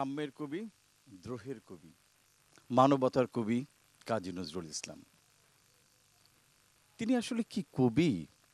সাম্যের কবি, দ্রোহের কবি, মানবতার কবি কাজী নজরুল ইসলাম। তিনি আসলে কি কবি,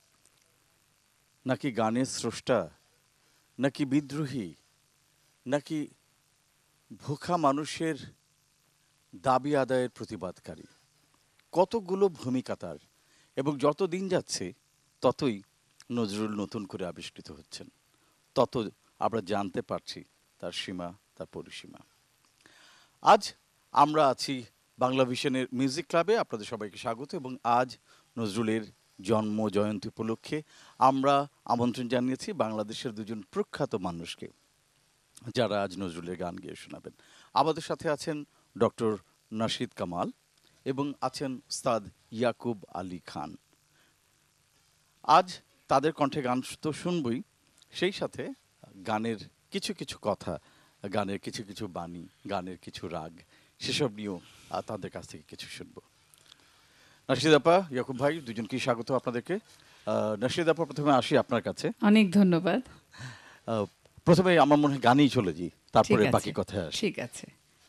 নাকি গানের স্রষ্টা, নাকি বিদ্রোহী, নাকি ভোখা মানুষের দাবি আদায়ের প্রতিবাদকারী? কতগুলো ভূমিকা তার, এবং যত দিন যাচ্ছে ততই নজরুল নতুন করে আবিষ্কৃত হচ্ছেন, তত আমরা জানতে পারছি তার সীমা, তার পরিসীমা। আজ আমরা আছি বাংলা ভিশনের মিউজিক ক্লাবে, আপনাদের সবাইকে স্বাগত। এবং আজ নজরুলের জন্ম জয়ন্তী উপলক্ষে আমরা আমন্ত্রণ জানিয়েছি বাংলাদেশের দুজন প্রখ্যাত মানুষকে, যারা আজ নজরুলের গান গেয়ে শোনাবেন। আমাদের সাথে আছেন ডক্টর নাশিদ কামাল এবং আছেন উস্তাদ ইয়াকুব আলী খান। আজ তাদের কণ্ঠে গান তো শুনবই, সেই সাথে গানের কিছু কিছু কথা, গানের কিছু কিছু বাণী, গানের কিছু রাগ, সেসব নিয়েও তাদের কাছ থেকে কিছু শুনবো। নাশিদ আপা, ইয়াকুব ভাই, দুজনকেই স্বাগত আপনাদেরকে। নাশিদ আপা, প্রথমে আসি আপনার কাছে। অনেক ধন্যবাদ। প্রথমে আমার মনে হয় গানেই চলে যাই, তারপরে ঠিক আছে, বাকি কথায় আসি। ঠিক আছে।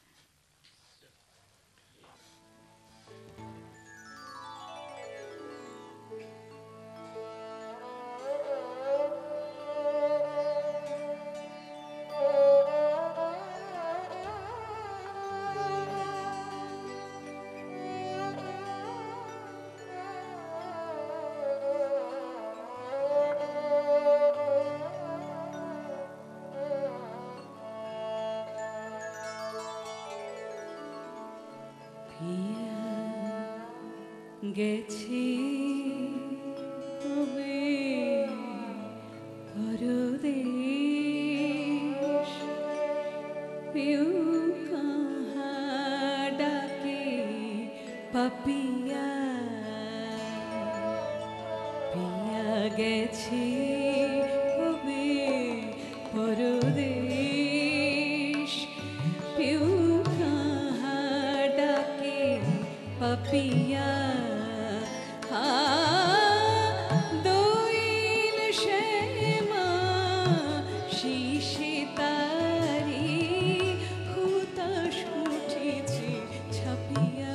গেছি কবে পরদেশ, পিউ কাহা ডাকে পাপিয়া, পিয়া গেছি কবে পরদেশ, পিউ কাহা ডাকে পাপিয়া। দইল শ্যামা শিশি তারি হুতাশ উঠেছে ছাপিয়া।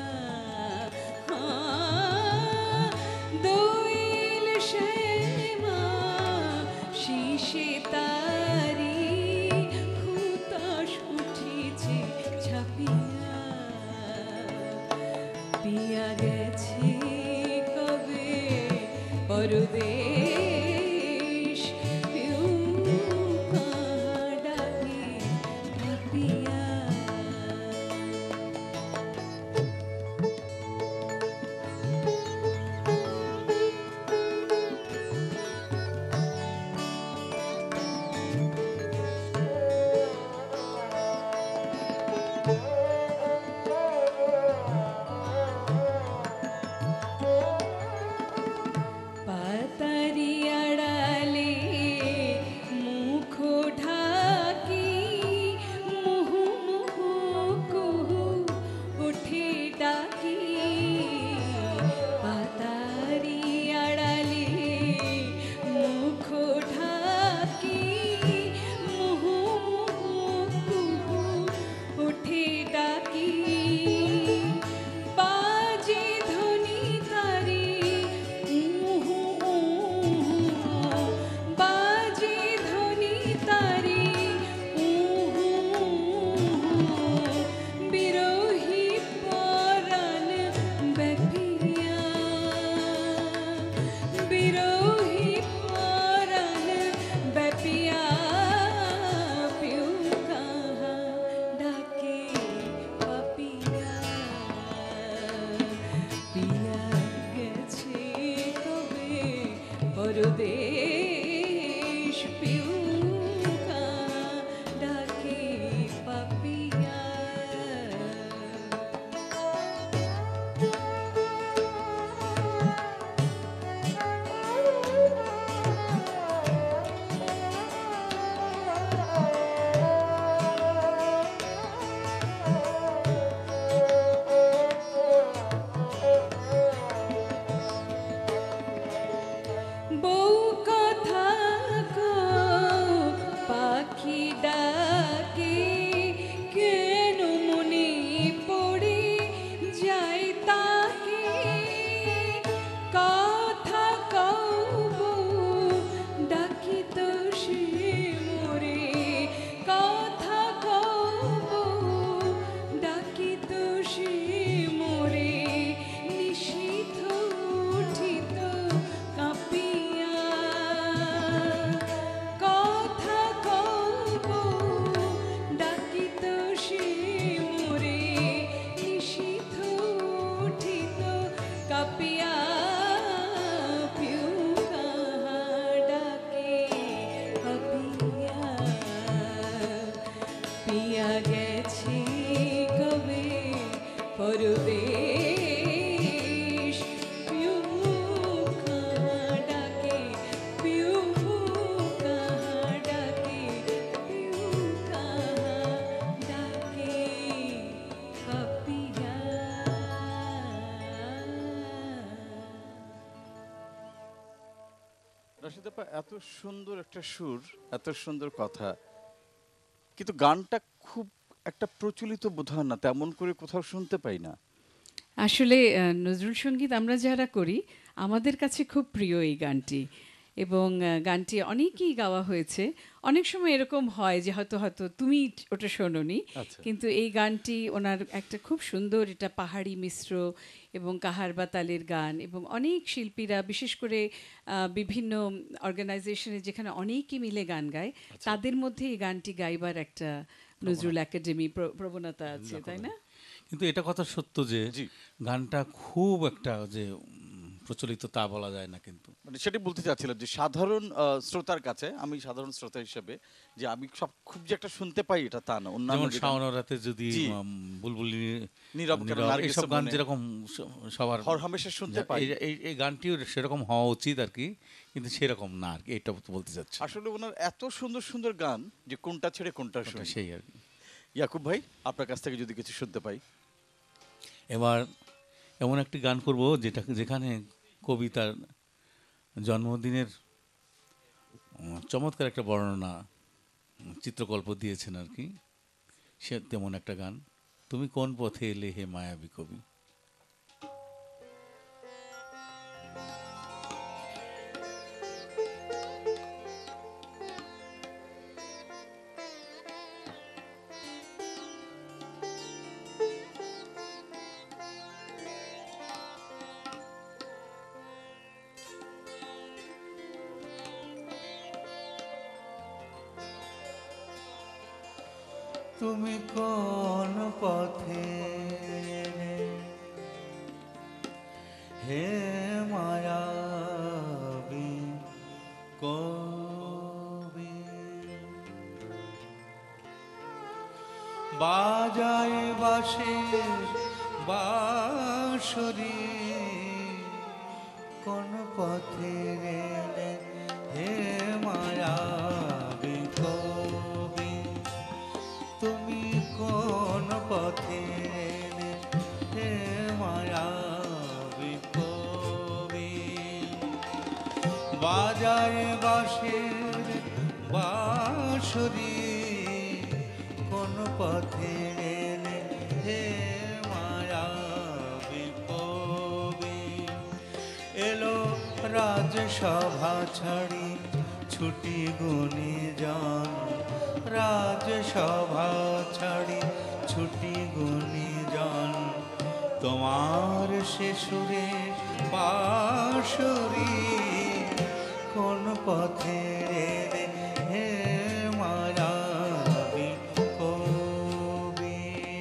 দইল শ্যামা শিশি তারি হুতাশ উঠেছে ছাপিয়া। পিয়া গেছে কবে পরদেশ, পিউ কাহা ডাকে পাপিয়া। পাতার পরবেশ পিউ কাহা ডাকে পিউ কাহা ডাকে পিউ কাহা ডাকে পাপিয়া রাশিদ আপা, এত সুন্দর একটা সুর, এত সুন্দর কথা, কিন্তু গানটা খুব একটা প্রচলিত বোধ হয় না, তেমন করে কোথাও শুনতে পাই না। আসলে নজরুল সঙ্গীত আমরা যারা করি আমাদের কাছে খুব প্রিয় এই গানটি এবং গানটি অনেকেই গাওয়া হয়েছে। অনেক সময় এরকম হয় যে হয়তো হয়তো তুমি ওটা শোনোনি, আচ্ছা। কিন্তু এই গানটি ওনার একটা খুব সুন্দর, এটা পাহাড়ি মিশ্র এবং কাহার বা তালের গান, এবং অনেক শিল্পীরা বিশেষ করে বিভিন্ন অর্গানাইজেশনে যেখানে অনেকেই মিলে গান গায় তাদের মধ্যে এই গানটি গাইবার একটা নজরুল একাডেমি প্রবণতা আছে, তাই না? কিন্তু এটা কথা সত্য যে জি। গানটা খুব একটা যে প্রচলিত তা বলা যায় না, কিন্তু মানে সেটাই বলতে চাচ্ছিলাম যে সাধারণ শ্রোতার কাছে, আমি সাধারণ শ্রোতা হিসেবে যে আমি সব খুব যে একটা শুনতে পাই এটা তা না। অন্যান্য যেমন যে গান- শাওন রাতে যদি জি। বুলবুল নীরব কেন নার্গিসের এইসব গান মনে, যেরকম সবার হরহামেশা শুনতে পাই। এই গানটিও সেরকম হওয়া উচিত আর কি, কিন্তু সেরকম না আর কি, এটা বলতে চাচ্ছি। আসলে ওনার এত সুন্দর সুন্দর গান যে কোনটা ছেড়ে কোনটা ওটা শুনি। সেই আর কি। ইয়াকুব ভাই, আপনার কাছ থেকে যদি কিছু শুনতে পাই। এবার এমন একটি গান করব যেখানে কবি তার জন্মদিনের চমৎকার একটা বর্ণনা, চিত্রকল্প দিয়েছেন আর কি। সে তেমন একটা গান, তুমি কোন পথে এলে হে মায়াবী কবি। তুমি কোন পথে এলে হে মায়াবী কবি, বাজায় বাঁশির বাঁশরি, কোন পথে এলে হে মায়াবী কবি, তুমি কোন পথে এলে হে মায়াবী কবি, বাজায় বাঁশির বাঁশরি, কোন পথে এলে হে মায়াবী কবি, এলো রাজসভা ছাড়ি ছুটি গুনি যান, রাজসভা ছাড়ি ছুটি গুনি যান, তোমার শিশুরে বাঁশরি, কোন পথে এলে হে মায়াবী কবি।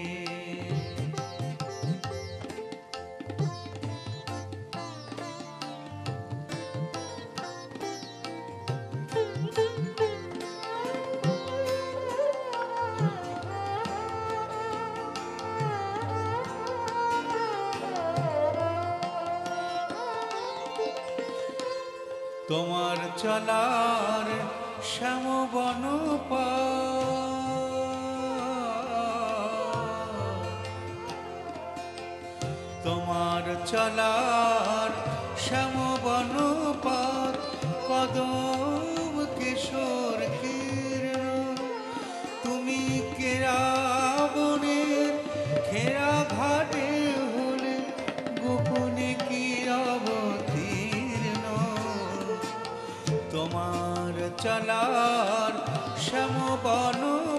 তোমার চলার শ্যামবন তোমার চলার শ্যামবন কদম কিশোর কিরণ, তুমি কেরাবনের খেরা ঘাটে হলে গোপনে কি অবতীর্ণ, তোমার চলার শ্যামবন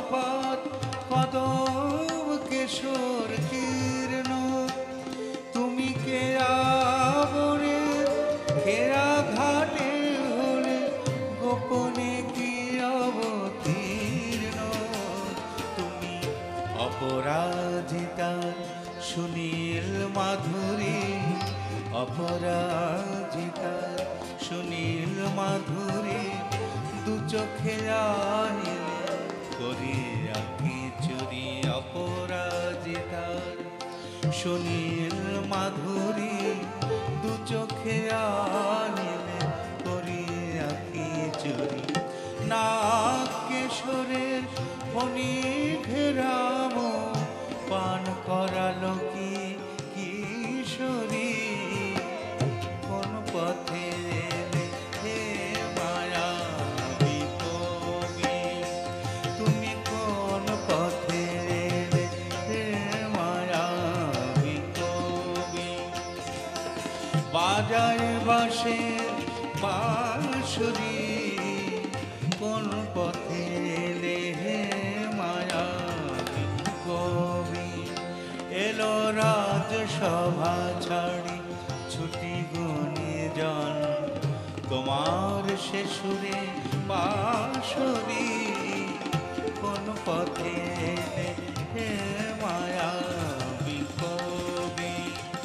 কদম কিশোর কিরণ, তুমি কেরাবনের খেরা ঘাটে হলে গোপনে কি অবতীর্ণ, তুমি অপরাজিতার সুনীল মাধুরী, অপরাজিতার সুনীল মাধুরী, দু চোখে আনিলে করি আঁকি চুরি, অপরাজিতার সুনীল মাধুরী দু চোখে আনিলে করি আঁকি চুরি না কেশরের ফণি ঘেরাম পান করালো কি কিশোরী কোন পথে এলে হে মায়াবী কবি তুমি কোন পথে এলে হে মায়াবী কবি বাজায় বাঁশের বাঁশুরি কোন পথে এলে হে মায়াবী কবি এলো রাজসভা ছাড়ি ছুটি গুণীজন তোমার সে সুরে বাঁশুরি কোন পথে এলে হে মায়াবী কবি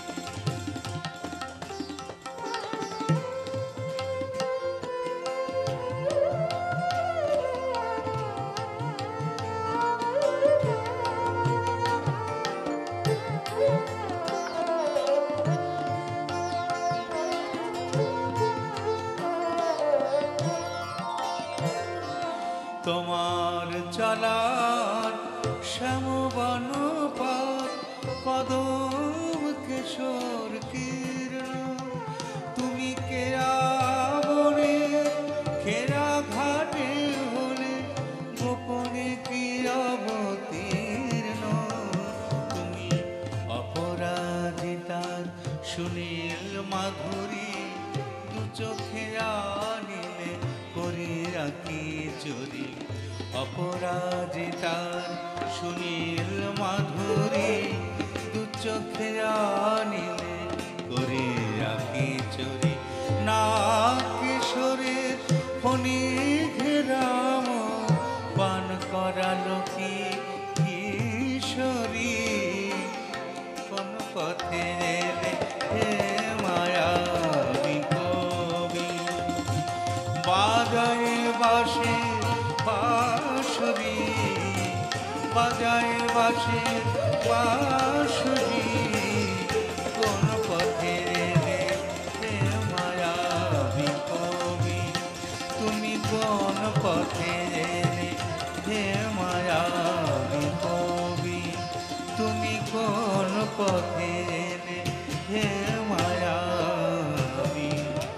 তোমার চলার শ্যামবন পথ কদম কেশর কীর্ণ তুমি কেয়া বনে খেরা ঘাটে হলে গোপনে কি অবতীর্ণ তুমি অপরাজিতার সুনীল মাধুরী দু চোখে আনিলে করি রাখি চুরি অপরাজিতার সুনীল মাধুরী দু চোখে আনিলে করি রাখি চুরি না কিশোরের ফণি ঘেরাম পান করালো কি কিশোরী কোন পথে এলে হে মায়াবী কবি বাজায় বাঁশে বাঁশুরি বাজায় বাঁশে বাঁশুরি কোন পথে এলে হে মায়াবী কবি তুমি কোন পথে এলে হে মায়াবী কবি তুমি কোন পথে এলে হে মায়াবী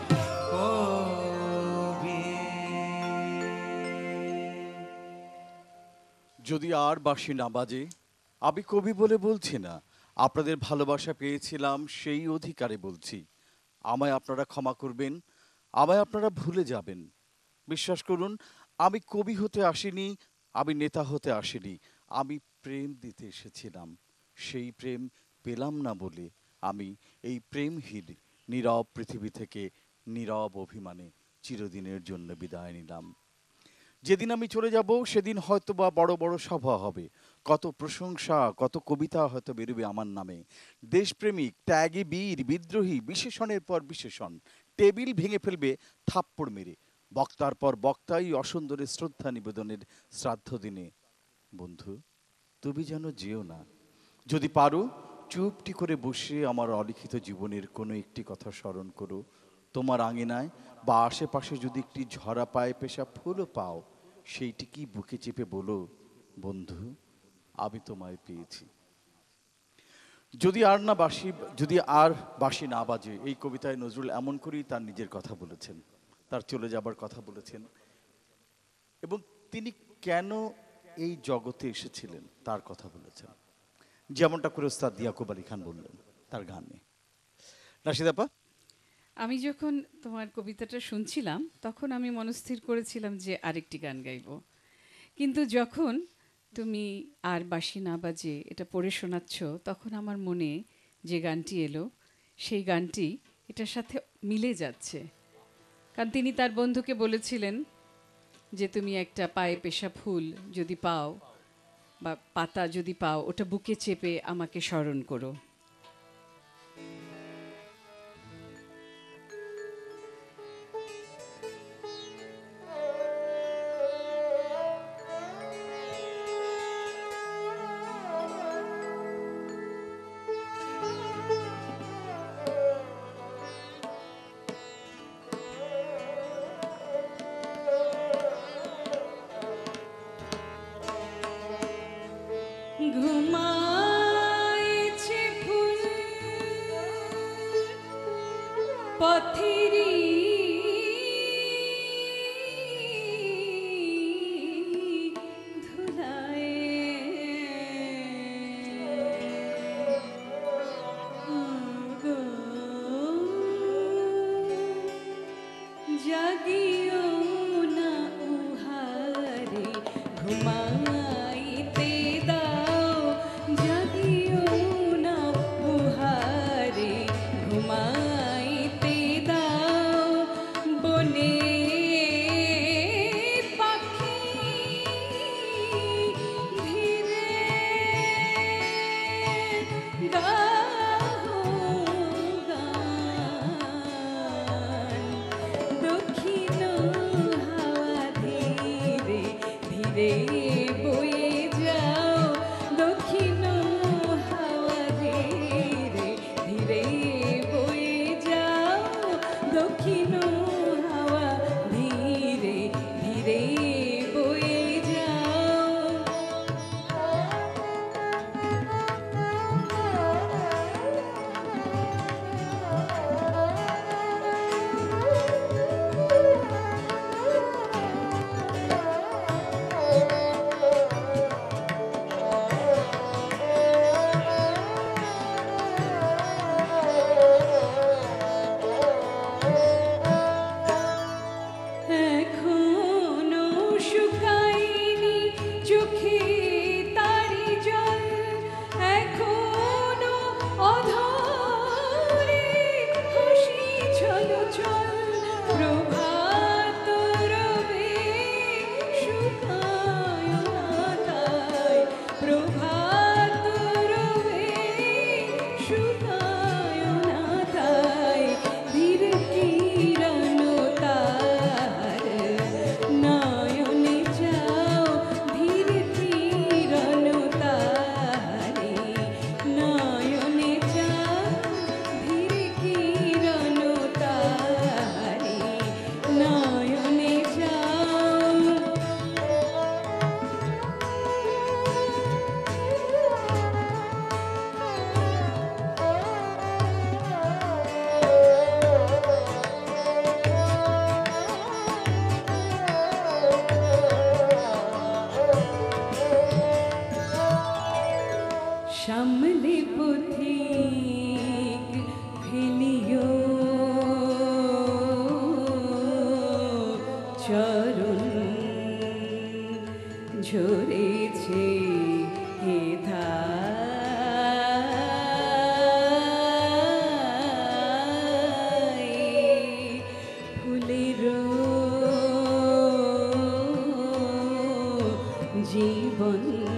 কবি যদি আর বাঁশি না বাজে, আমি কবি বলে বলছি না, আপনাদের ভালোবাসা পেয়েছিলাম সেই অধিকারে বলছি। আমায় আপনারা ক্ষমা করবেন, আমায় আপনারা ভুলে যাবেন। বিশ্বাস করুন, আমি কবি হতে আসিনি, আমি নেতা হতে আসিনি, আমি প্রেম দিতে এসেছিলাম। সেই প্রেম পেলাম না বলে আমি এই প্রেমহীন নীরব পৃথিবী থেকে নীরব অভিমানে চিরদিনের জন্য বিদায় নিলাম। যেদিন আমি চলে যাব সেদিন হয়তো বা বড় বড় সভা হবে, কত প্রশংসা, কত কবিতা হয়তো বেরোবে আমার নামে। দেশপ্রেমিক, ত্যাগী বীর, বিদ্রোহী, বিশেষণের পর বিশেষণ টেবিল ভেঙে ফেলবে থাপ্পড় মেরে। বক্তার পর বক্তাই অসুন্দরে শ্রদ্ধা নিবেদনের শ্রাদ্ধ দিনে। বন্ধু, তুমি যেন যেও না। যদি পারো চুপটি করে বসে আমার অলিখিত জীবনের কোনো একটি কথা স্মরণ করো। তোমার আঙিনায় বা আশেপাশে যদি একটি ঝরা পায়ে পেশা ফুলও পাও, সেইটি কি বুকে চেপে বলো, বন্ধু আমি তোমায় পেয়েছি। যদি আর বাঁশি না বাজে, এই কবিতায় নজরুল এমন করেই তার নিজের কথা বলেছেন, তার চলে যাবার কথা বলেছেন, এবং তিনি কেন এই জগতে এসেছিলেন তার কথা বলেছেন, যেমনটা করে ওস্তাদ ইয়াকুব আলী খান বললেন তার গানে। রাশিদাপা, আমি যখন তোমার কবিতাটা শুনছিলাম তখন আমি মনস্থির করেছিলাম যে আরেকটি গান গাইব, কিন্তু যখন তুমি আর বাঁশি না বাজে এটা পড়ে শোনাচ্ছ তখন আমার মনে যে গানটি এলো সেই গানটি এটার সাথে মিলে যাচ্ছে। কারণ তিনি তার বন্ধুকে বলেছিলেন যে তুমি একটা পায়ে পেশা ফুল যদি পাও বা পাতা যদি পাও, ওটা বুকে চেপে আমাকে স্মরণ করো। পথেরই ধুলায় গো জাগিও না উহারে ঘুমাইতে দাও জাগিও না উহারে ঘুমাইতে দাও বনে পাখি ধীরে গাও গান দক্ষিণ হাওয়া ধীরে ধীরে বয়ে যাও দক্ষিণ হাওয়া ধীরে ধীরে বয়ে যাও দক্ষিণ হাওয়া ধীরে ধীরে বয়ে যাও এখনো শুকায়নি চোখে তারি জল এখনো অধরে হাসি ছল ছল প্রভাত রবে শুকায় না তাই প্রভাত রবে শুকায় না তাই ধীর কিরণ তার নয়নে যাও ধীর কিরণ তারে নয়নে যাও ধীর কিরণ তারে নয়নে যাও সামলে পথিক ফেলিও চরণ ঝরেছে হে ফুলের জীবন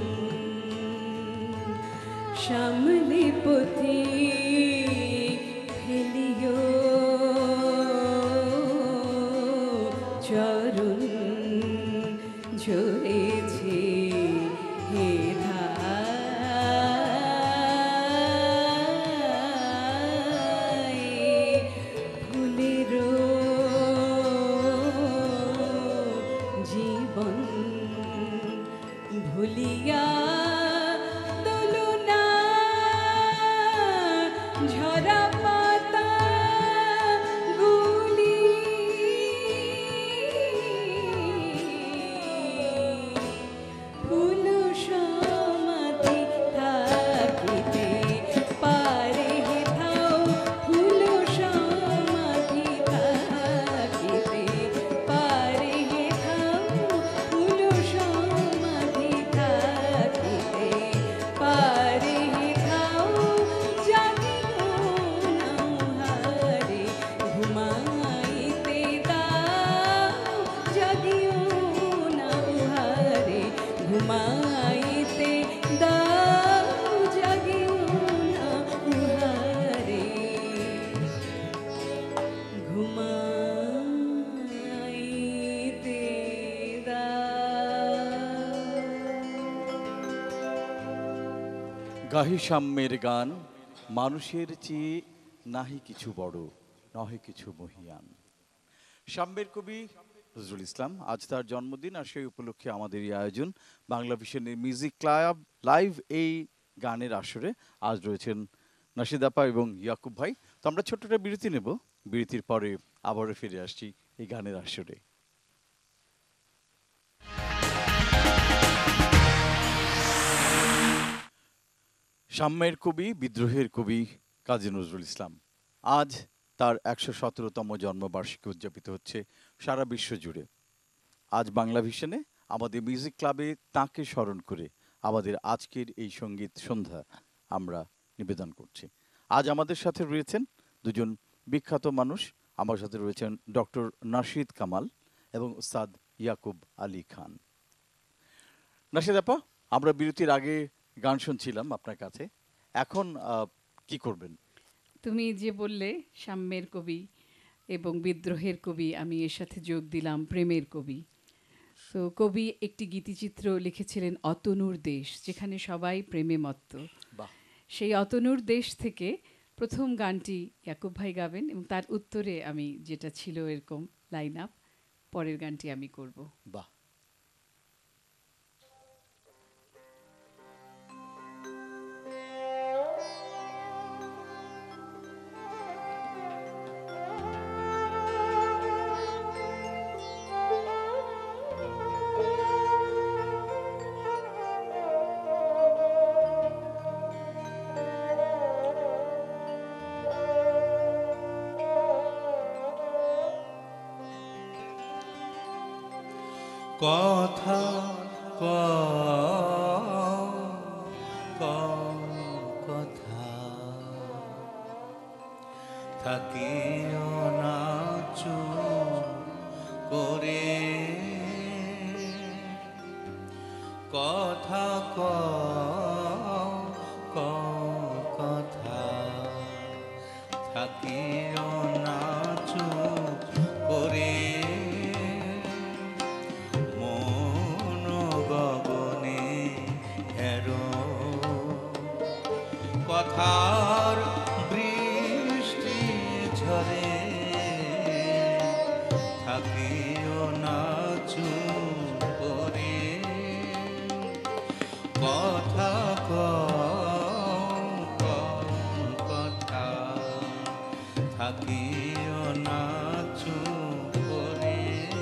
সামলে পথি ফেলিও চরণ ঝরেছে হে ফুলের জীবন ভুলিয়া দোলনা ঝরা পাতা গুলি ফুল সমাধি থাকিতে পারে হেথাও ফুল সমাধি থাকিতে পারে হেথাও ফুল সমাধি থাকিতে পারে হেথাও জাগিও না উহারে ঘুমাইতে দাও জাগিও না উহারে ঘুমাইতে দাও জাগিও না উহারে ঘুমাইতে দাও গাহি সাম্যের গান মানুষের চেয়ে নাহি কিছু বড় নহে কিছু মহিয়ান। সাম্যের কবি নজরুল ইসলাম, আজ তার জন্মদিন, আর সেই উপলক্ষে আমাদের এই আয়োজন বাংলা ভিশনের মিউজিক ক্লাব লাইভ। এই গানের আসরে আজ রয়েছেন নাশিদ আপা এবং ইয়াকুব ভাই। তো আমরা ছোট্ট একটা বিরতি নেব, বিরতির পরে আবারও ফিরে আসছি এই গানের আসরে। সাম্যের কবি, বিদ্রোহের কবি কাজী নজরুল ইসলাম। আজ তার ১১৭তম জন্মবার্ষিকী উদযাপিত হচ্ছে সারা বিশ্ব জুড়ে। আজ বাংলা ভিশনে আমাদের মিউজিক ক্লাবে তাঁকে স্মরণ করে আমাদের আজকের এই সঙ্গীত সন্ধ্যা আমরা নিবেদন করছি। আজ আমাদের সাথে রয়েছেন দুজন বিখ্যাত মানুষ। আমার সাথে রয়েছেন ডক্টর নাশিদ কামাল এবং ওস্তাদ ইয়াকুব আলী খান। নাশিদ আপা, আমরা বিরতির আগে গান শুনছিলাম আপনার কাছে, এখন কি করবেন? তুমি যে বললে সাম্যের কবি এবং বিদ্রোহের কবি, আমি এর সাথে যোগ দিলাম প্রেমের কবি। তো কবি একটি গীতিচিত্র লিখেছিলেন অতনুর দেশ, যেখানে সবাই প্রেমে মত্ত। বাহ, সেই অতনুর দেশ থেকে প্রথম গানটি ইয়াকুব ভাই গাবেন এবং তার উত্তরে আমি, যেটা ছিল এরকম লাইন আপ, পরের গানটি আমি করব। বাহ। কথা কথা থাকিও না চুপ করে, কথা কথা থাকিও না চুপ করে, মন গগনে হেরো কথার বৃষ্টি ঝরে, থাকিও না চুপ করে, কথা কথা থাকিও না চুপ করে।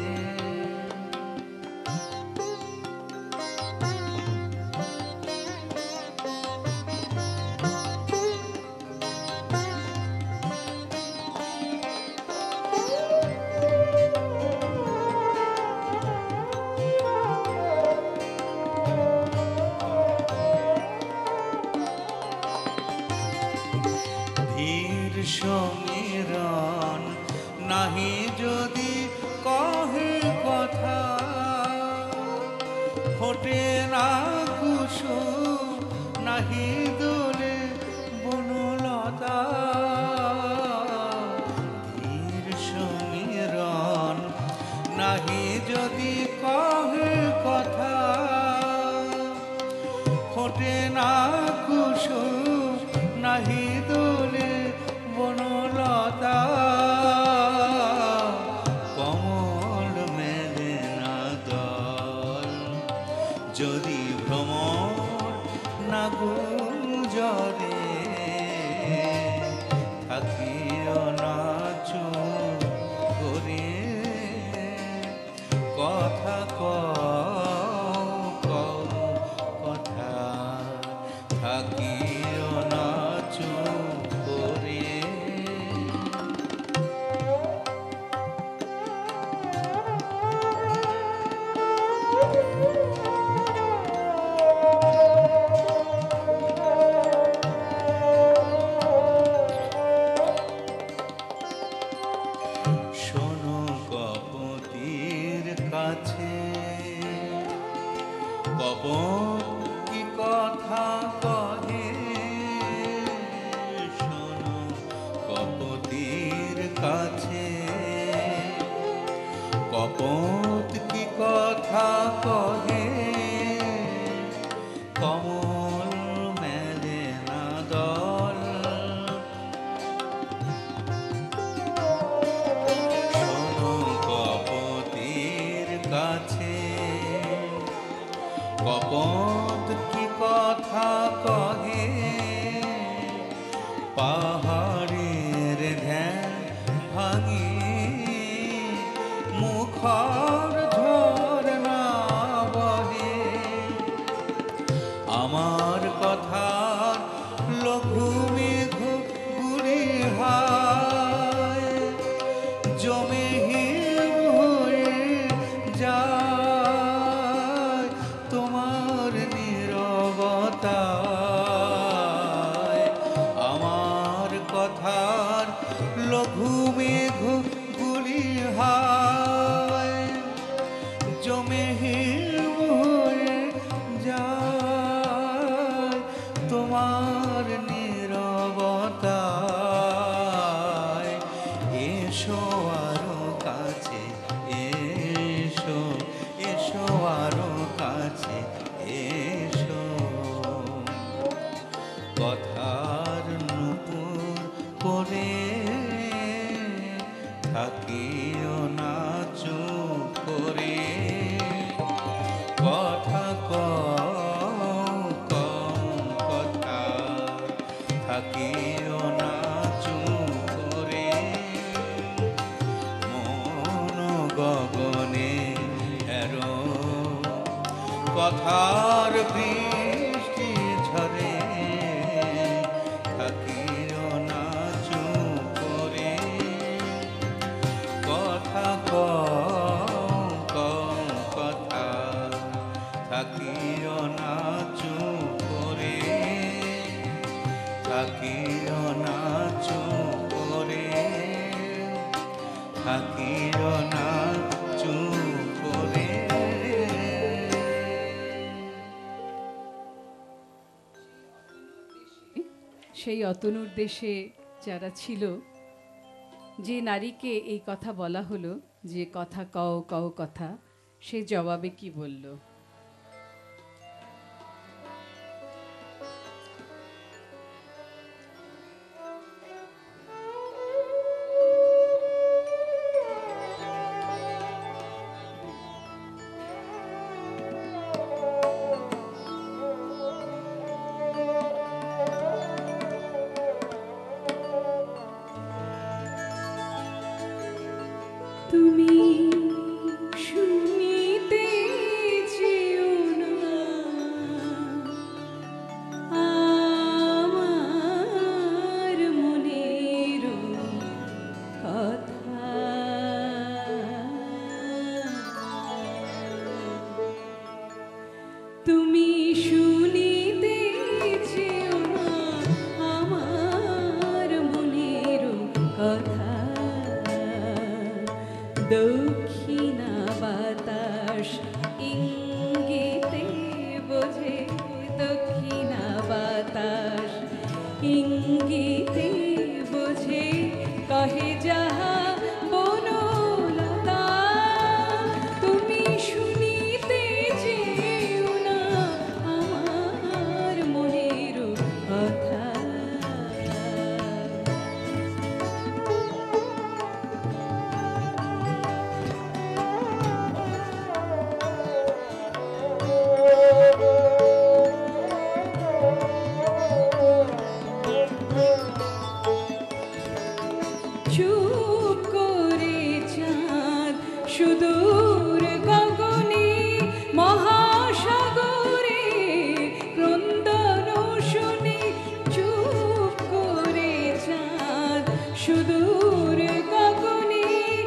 ধীর সমীরণ নাহি যদি কহে কথা, ফোটে না কুসুম নাহি দোলে বনলতা, ধীর সমীরণ নাহি যদি কহে কথা, ফোটে না কুসুম নাহি দোলে বনলতা, কমল মেলে না দল যদি ভ্রমর না গুঞ্জরে, থাকিও না চুপ করে, কথা কথা থাকিও না চুপ করে। শোনো কপতির কাছে, কপত কি কথা কহে, শোনো কপতির কাছে, কপত কি কথা কহে, কমল মেলে না দল, শোনো কপতির কাছে, কপত কি কথা কহে, পাহাড়ের ধ্যান ভাঙি মুখর ঝরনা বহে আমার কথার লঘু মেঘ গুলি হায় জমে হিম হয়ে যায় তোমার নীরবতায় আমার কথার লঘু মেঘ গুলি হায় জমে হিম হয়ে যায় তোমার নীরবতায় এসো আরো কাছে এসো এসো আরো কাছে এসো কথার নুপুর করে থাকিও না চুপ করে কথা কও কথা থাকিও না চুপ করে মন গগনে এরো কথার বৃষ্টি ঝরে থাকিও না চুপ করে কথা কথা থাকিও না চুপ করে থাকিও না চুপ করে থাকিও না চুপ করে সেই অতনুর দেশে যারা ছিল, যে নারীকে এই কথা বলা হলো যে কথা কও কও কথা, সে জবাবে কি বলল? তুমি শুনিতে চেও না আমার মনের কথা তুমি শুনিতে চেও না আমার মনের কথা দক্ষিণা বাতাস ইঙ্গিতে বোঝে দক্ষিণা বাতাস ইঙ্গিতে বোঝে কহে যাহা বনলতা তুমি শুনিতে চেও না আমার মনের কথা চুপ করে চাঁদ সুদূর গগনে মহাসাগরে ক্রন্দন শুনে চুপ করে চাঁদ সুদূর গগনে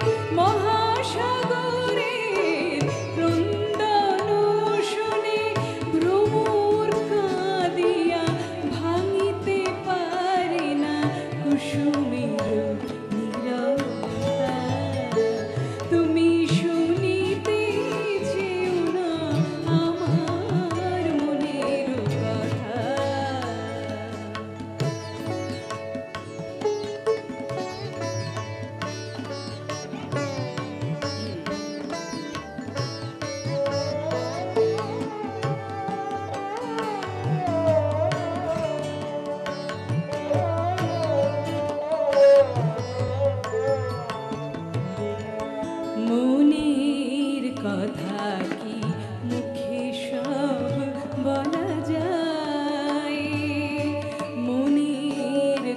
মহাসাগরে ক্রন্দন শুনে ভ্রমর কাঁদিয়া ভাঙিতে পারে না কুসুমের নীরবতা তুমি শুনিতে চেও না আমার মনের কথা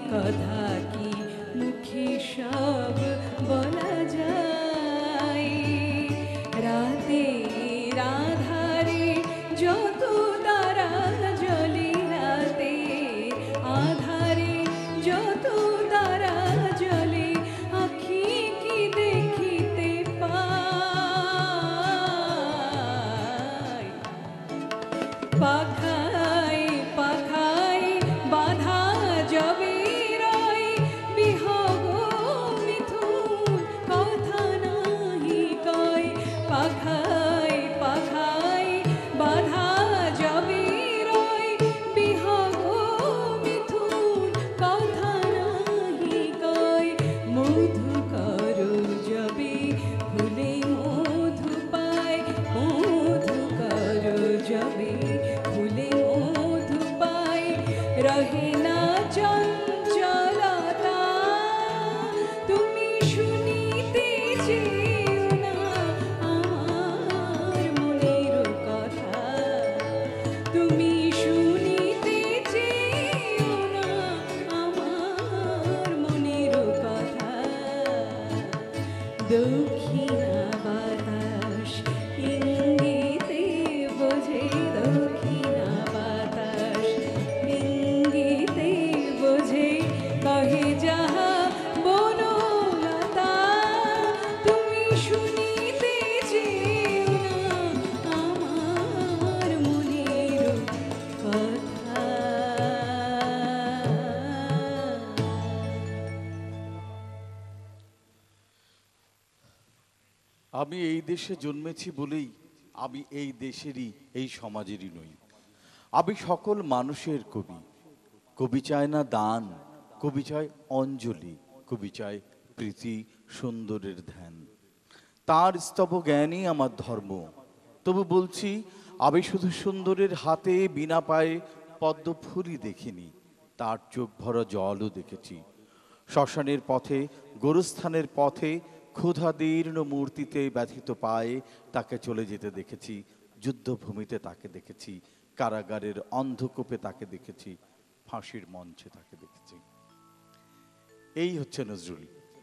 কথা কি মুখে সব বলা যায় রাতে রাধারে যত তারা জ্বলে রাতে আধারে যত তারা জ্বলে আখি কি দেখিতে পায় পাখায় পাখায় বাধা যবে রয় বিহগ মিথুন কথা নাহি কয় পাখায় পাখায় বাধা যবে রয় বিহগ মিথুন কথা নাহি কয় মধু করো যবে ফুলে মধু পায় মধু করো যবে ফুলে মধু পায় রহে না চঞ্চলতা তুমি শুনিতে চেও না আমার মনের কথা তুমি শুনিতে চেও না আমার মনের কথা দক্ষিণা বাতাস ইঙ্গিতে বোঝে দক্ষিণা বাতাস ইঙ্গিতে বোঝে কহে যাহা বনলতা তুমি শুনিতে চেও না আমার মনের কথা আমি এই দেশে জন্মেছি বলেই আমি এই দেশেরই এই সমাজেরই নই। আমি সকল মানুষের কবি। কবি চায় না দান, কবি চায় অঞ্জলি, কবি চায় প্রীতি সুন্দরের ধ্যান। তার স্তব জ্ঞানই আমার ধর্ম। তবু বলছি আমি শুধু সুন্দরের হাতে বিনা পায়ে পদ্ম ফুলই দেখিনি, তার চোখ ভরা জলও দেখেছি। শ্মশানের পথে গোরস্থানের পথে ক্ষুধাদীর্ণ মূর্তিতে ব্যথিত পায়ে তাকে চলে যেতে দেখেছি। যুদ্ধভূমিতে তাকে দেখেছি, কারাগারের অন্ধকূপে তাকে দেখেছি, ফাঁসির মঞ্চে তাকে দেখেছি। এই হচ্ছে নজরুল।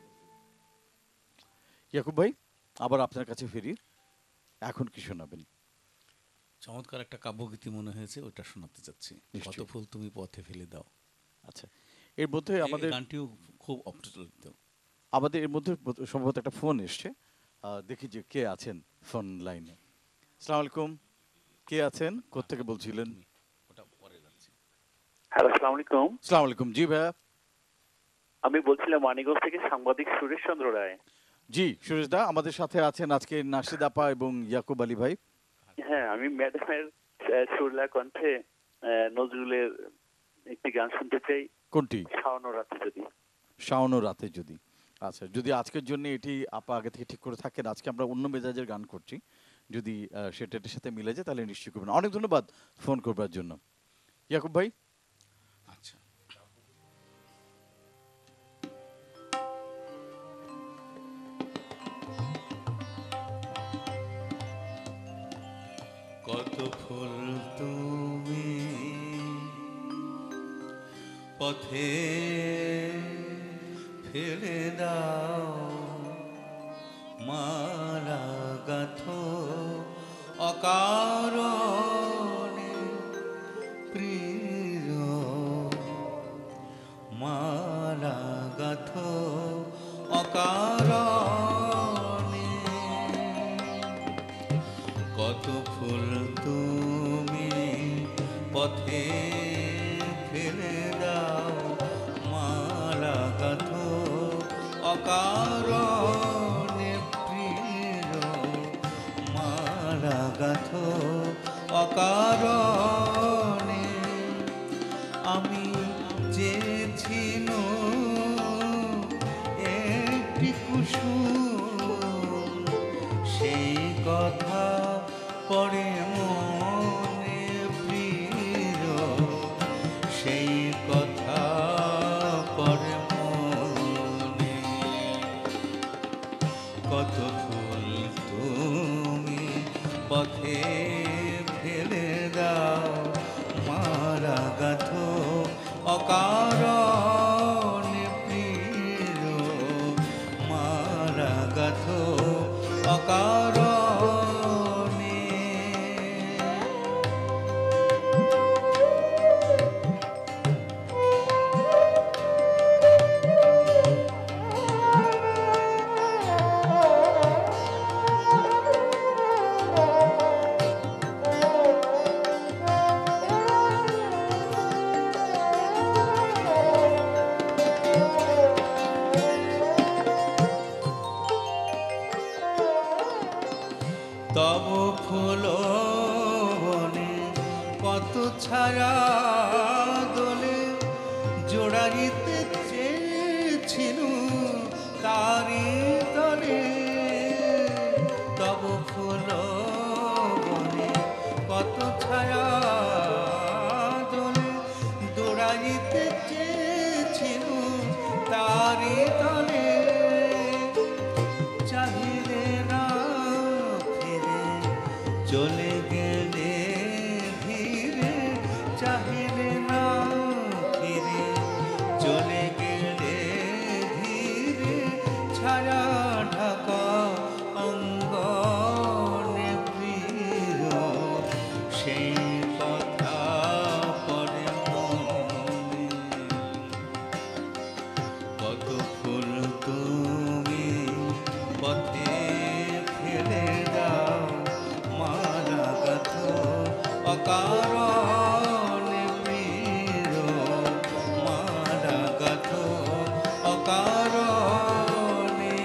ইয়াকুব ভাই, আবার আপনার কাছে ফিরি। এখন কি শোনাবেন? চমৎকার একটা কাব্যগীতি মনে হয়েছে, ওটা শোনাতে চাচ্ছি। কত নিশ্চয়ই। ফুল তুমি পথে ফেলে দাও। আচ্ছা, এর মধ্যে এই আমাদের গানটিও খুব অপ্রচলিত। আমাদের এর মধ্যে সম্ভবত একটা ফোন এসছে। দেখি যে কে আছেন ফোন লাইনে। আসসালামু আলাইকুম, কে আছেন, কোত্থেকে বলছিলেন? ওটা পরে যাচ্ছি। হ্যালো, আসসালামু আলাইকুম। আসসালামু আলাইকুম। জি ভাইয়া। আমি বলছিলাম মানিকগঞ্জ থেকে সাংবাদিক সুরেশ চন্দ্র রায়। জি সুরেশ দা, আমাদের সাথে আছেন আজকে নাশিদ আপা এবং ইয়াকুব আলী ভাই। হ্যাঁ, আমি ম্যাডামের সুরলা কণ্ঠে নজরুলের একটি গান শুনতে চাই। কোনটি? শাওন রাতে যদি। শাওন রাতে যদি। আচ্ছা, যদি আজকের জন্য এটি আপা আগে থেকে ঠিক করে থাকেন, আজকে আমরা অন্য মেজাজের গান করছি, যদি সেটা এটার সাথে মিলে যায় তাহলে নিশ্চয়ই করবেন। অনেক ধন্যবাদ ফোন করবার জন্য। ইয়াকুব ভাই। আচ্ছা, কত ফুল তুমি পথে ফেলে দাও, মালা গাথো অকারণে প্রিয়, মালা গাথো অকারণে। কত ফুল তুমি পথে ফেলে দাও, মালা গাথো অকারণে প্রিয়, মালা গাথো অকারণে। আমি চেয়েছিল একটি কুসুম, সেই কথা পড়ে মনে প্রিয়, সেই কথা পড়ে মনে। কত ফুল তুমি পথে ফেলে দাও, ছিল তারি তরে তব ফুল বনে কত ছায়া দোলে দৌড়াইতে চেয়েছিল তারি তরে চাহিলে না ফিরে চলে গেলে ধীরে চাহিলে না ফিরে চলে গেলে ধীরে ছায়া ঢাকা অঙ্গনে প্রিয় সেই কথা পরে মনে কত ফুল তুমি পথে ফেলে দাও মালা গাথো অকারণে প্রিয় মালা গাথো অকারণে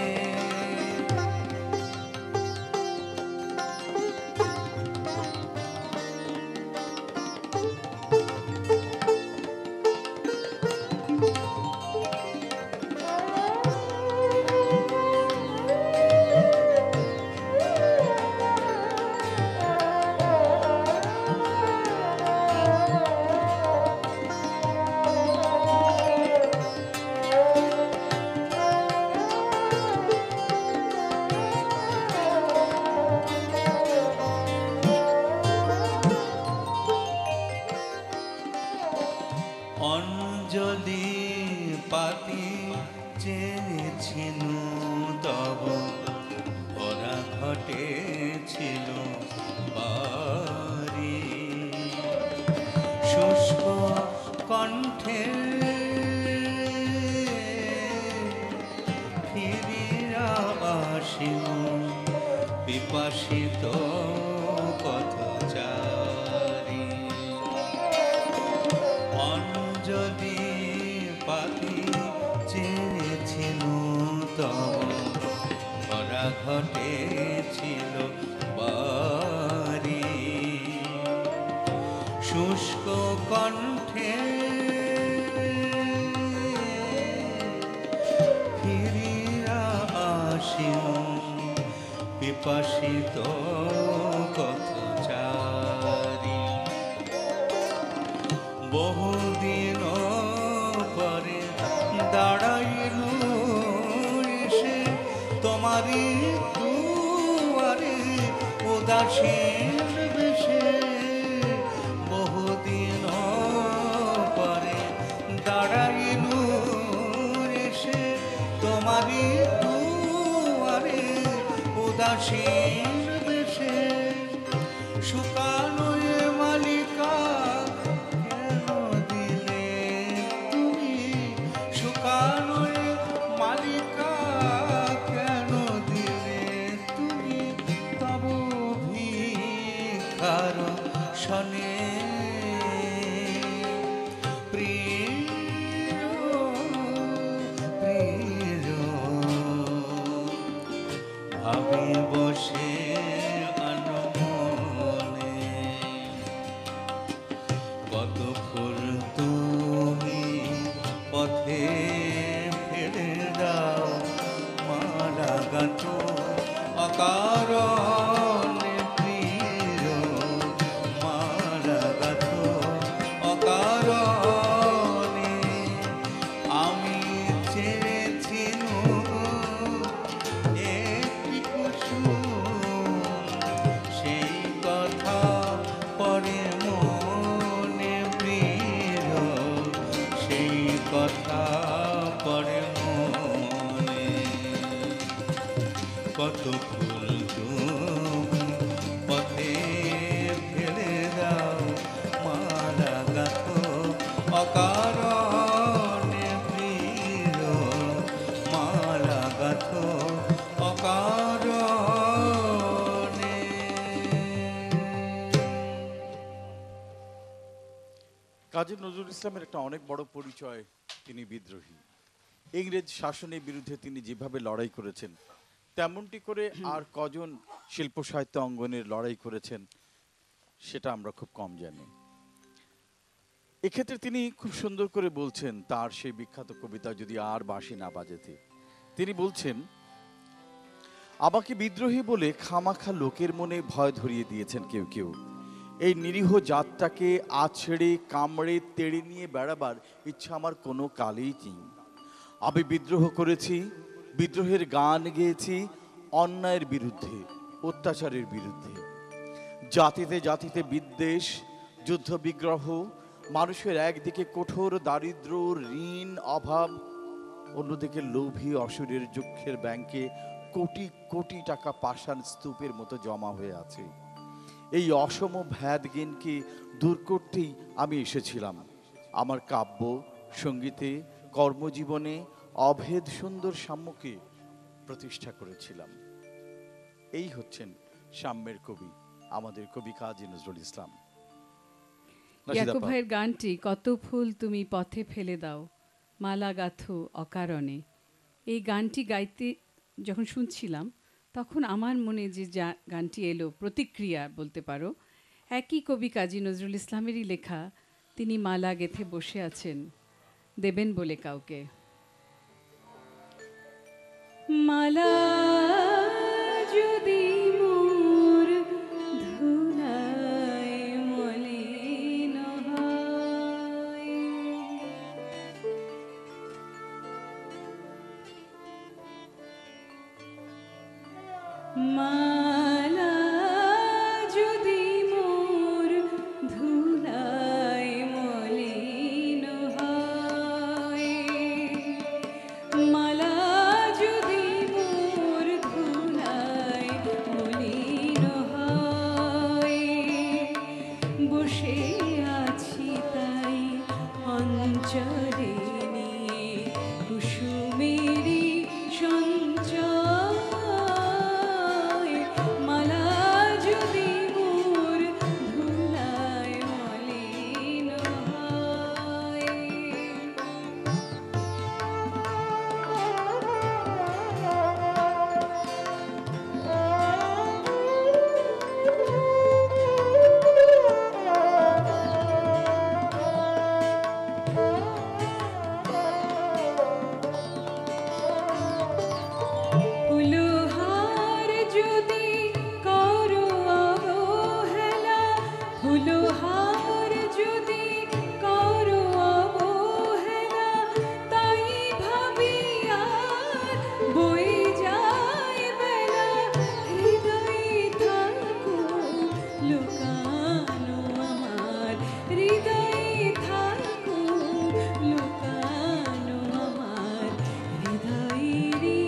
অঞ্জলি পাতি চেয়েছিল তব ওরা ঘটেছিল বাড়ি শুষ্ক কণ্ঠে ফিরিয়া আসিল পিপাসিত পথচারী অঞ্জলি পাতি চেয়েছিল তব ধরা ঘটেছিল বাড়ি শুষ্ক কণ্ঠে ফিরিয়া আসিল পিপাসিত পথচারী বহুদিন পরে দাঁড়াইল এসে তোমারই দুয়ারে উদাসীন বেশে বহুদিন পরে দাঁড়াইল এসে তোমারই দুয়ারে উদাসীন বেশে শুকানো এ মালিকা কেন দিলে তুমি শুকানো এ মালিকা কেন দিলে তুমি তব ভিখার শনে প্রিয় প্রিয় ভাবি বসে আনমনে কত ফুল তুমি পথে ফেলে দাও মালা গাথো অকারণে প্রিয় মালা গাথো অকারণে আমি চেয়েছিলাম একটি কুসুম সেই কথা পরে মনে প্রিয় সেই কথা পরে মনে কত ফুল তুমি পথে ফেলে দাও মালা গাথো অকারণে প্রিয় মালা গাথো অকারণে কাজী নজরুল ইসলামের একটা অনেক বড় পরিচয়, তিনি বিদ্রোহী। ইংরেজ শাসনের বিরুদ্ধে তিনি যেভাবে লড়াই করেছেন, তেমনটি করে আর কজন শিল্প সাহিত্য অঙ্গনের লড়াই করেছেন সেটা আমরা খুব কম জানি। এক্ষেত্রে তিনি খুব সুন্দর করে বলছেন তার সেই বিখ্যাত কবিতা যদি আর বাঁশি না বাজেতে। তিনি বলছেন, আমাকে বিদ্রোহী বলে খামাখা লোকের মনে ভয় ধরিয়ে দিয়েছেন কেউ কেউ। এই নিরীহ জাতটাকে আছড়ে কামড়ে তেড়ে নিয়ে বেড়াবার ইচ্ছা আমার কোনো কালেই নেই। আমি বিদ্রোহ করেছি, বিদ্রোহের গান গেয়েছি অন্যায়ের বিরুদ্ধে, অত্যাচারের বিরুদ্ধে। জাতিতে জাতিতে বিদ্বেষ, যুদ্ধ বিগ্রহ, মানুষের একদিকে কঠোর দারিদ্র, ঋণ, অভাব, অন্যদিকে লোভী অসুরের যক্ষের ব্যাংকে কোটি কোটি টাকা পাষাণ স্তূপের মতো জমা হয়ে আছে। এই অসম ভেদজ্ঞানকে দূর করতেই আমি এসেছিলাম। আমার কাব্য, সঙ্গীতে, কর্মজীবনে অভেদ সুন্দর সাম্যকে প্রতিষ্ঠা করেছিলাম। এই হচ্ছেন সাম্যের কবি, আমাদের কবি কাজী নজরুল ইসলাম। ইয়াকুব ভাইয়ের গানটি কত ফুল তুমি পথে ফেলে দাও, মালা গাথো অকারণে, এই গানটি গাইতে যখন শুনছিলাম তখন আমার মনে যে গানটি এলো, প্রতিক্রিয়া বলতে পারো, একই কবি কাজী নজরুল ইসলামেরই লেখা। তিনি মালা গেথে বসে আছেন, দেবেন বলে কাউকে। মালা যদি মোর ধুলায় মলিন হয়, মালা যদি মোর ধুলায় মলিন হয়, মালা যদি মোর ধুলায় মলিন হয়, বসে আছি তাই অঞ্চলে নিয়ে কুসুমেরি সঞ্চয়, মালা যদি মোর ধুলায় মলিন হয়। ফুলহার যদি করো অবহেলা, ফুলহার যদি করো অবহেলা, তাই ভাবি আর বই যায় বেলা, হৃদয়ে থাকো লুকানো আমার, হৃদয়ে থাকো লুকানো আমার, হৃদয়েরই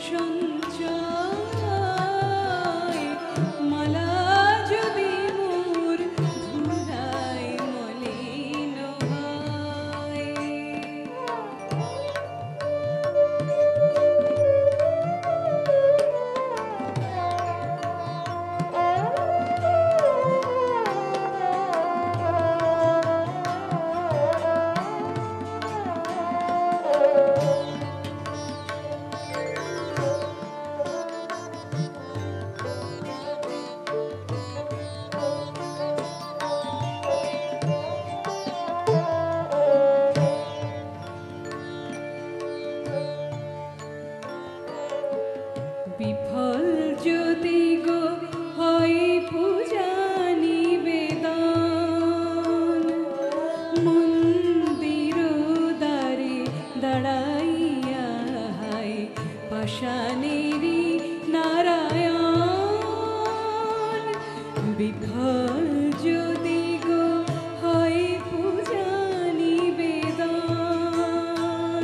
সঞ্চয়, মালা যদি মোর ধুলায় মলিন হয়। বিফল যদি গো হয় পূজা নিবেদন, মন্দির দ্বারে দাঁড়াইয়া হায় পাষাণেরি নারায়ণ, বিফল যদি গো হয় পূজা নিবেদন,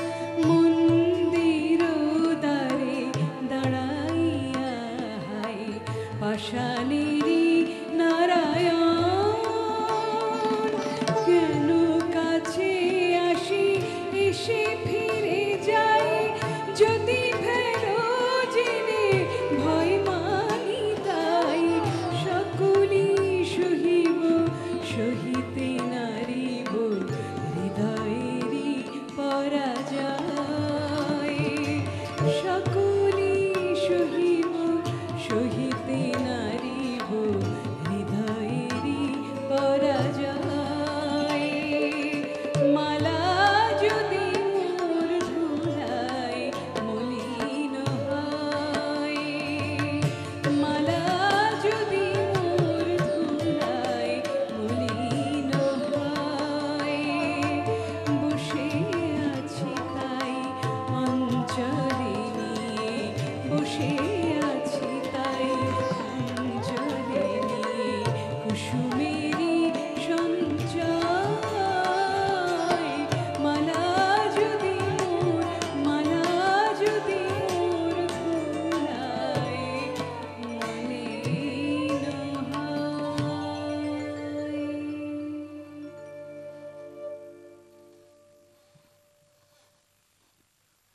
মন্দির দ্বারে দাঁড়াইয়া হায় পাষাণেরি নারায়ণ, কেন কাছে আসি এসে ফিরে যাই, যদি ফেরত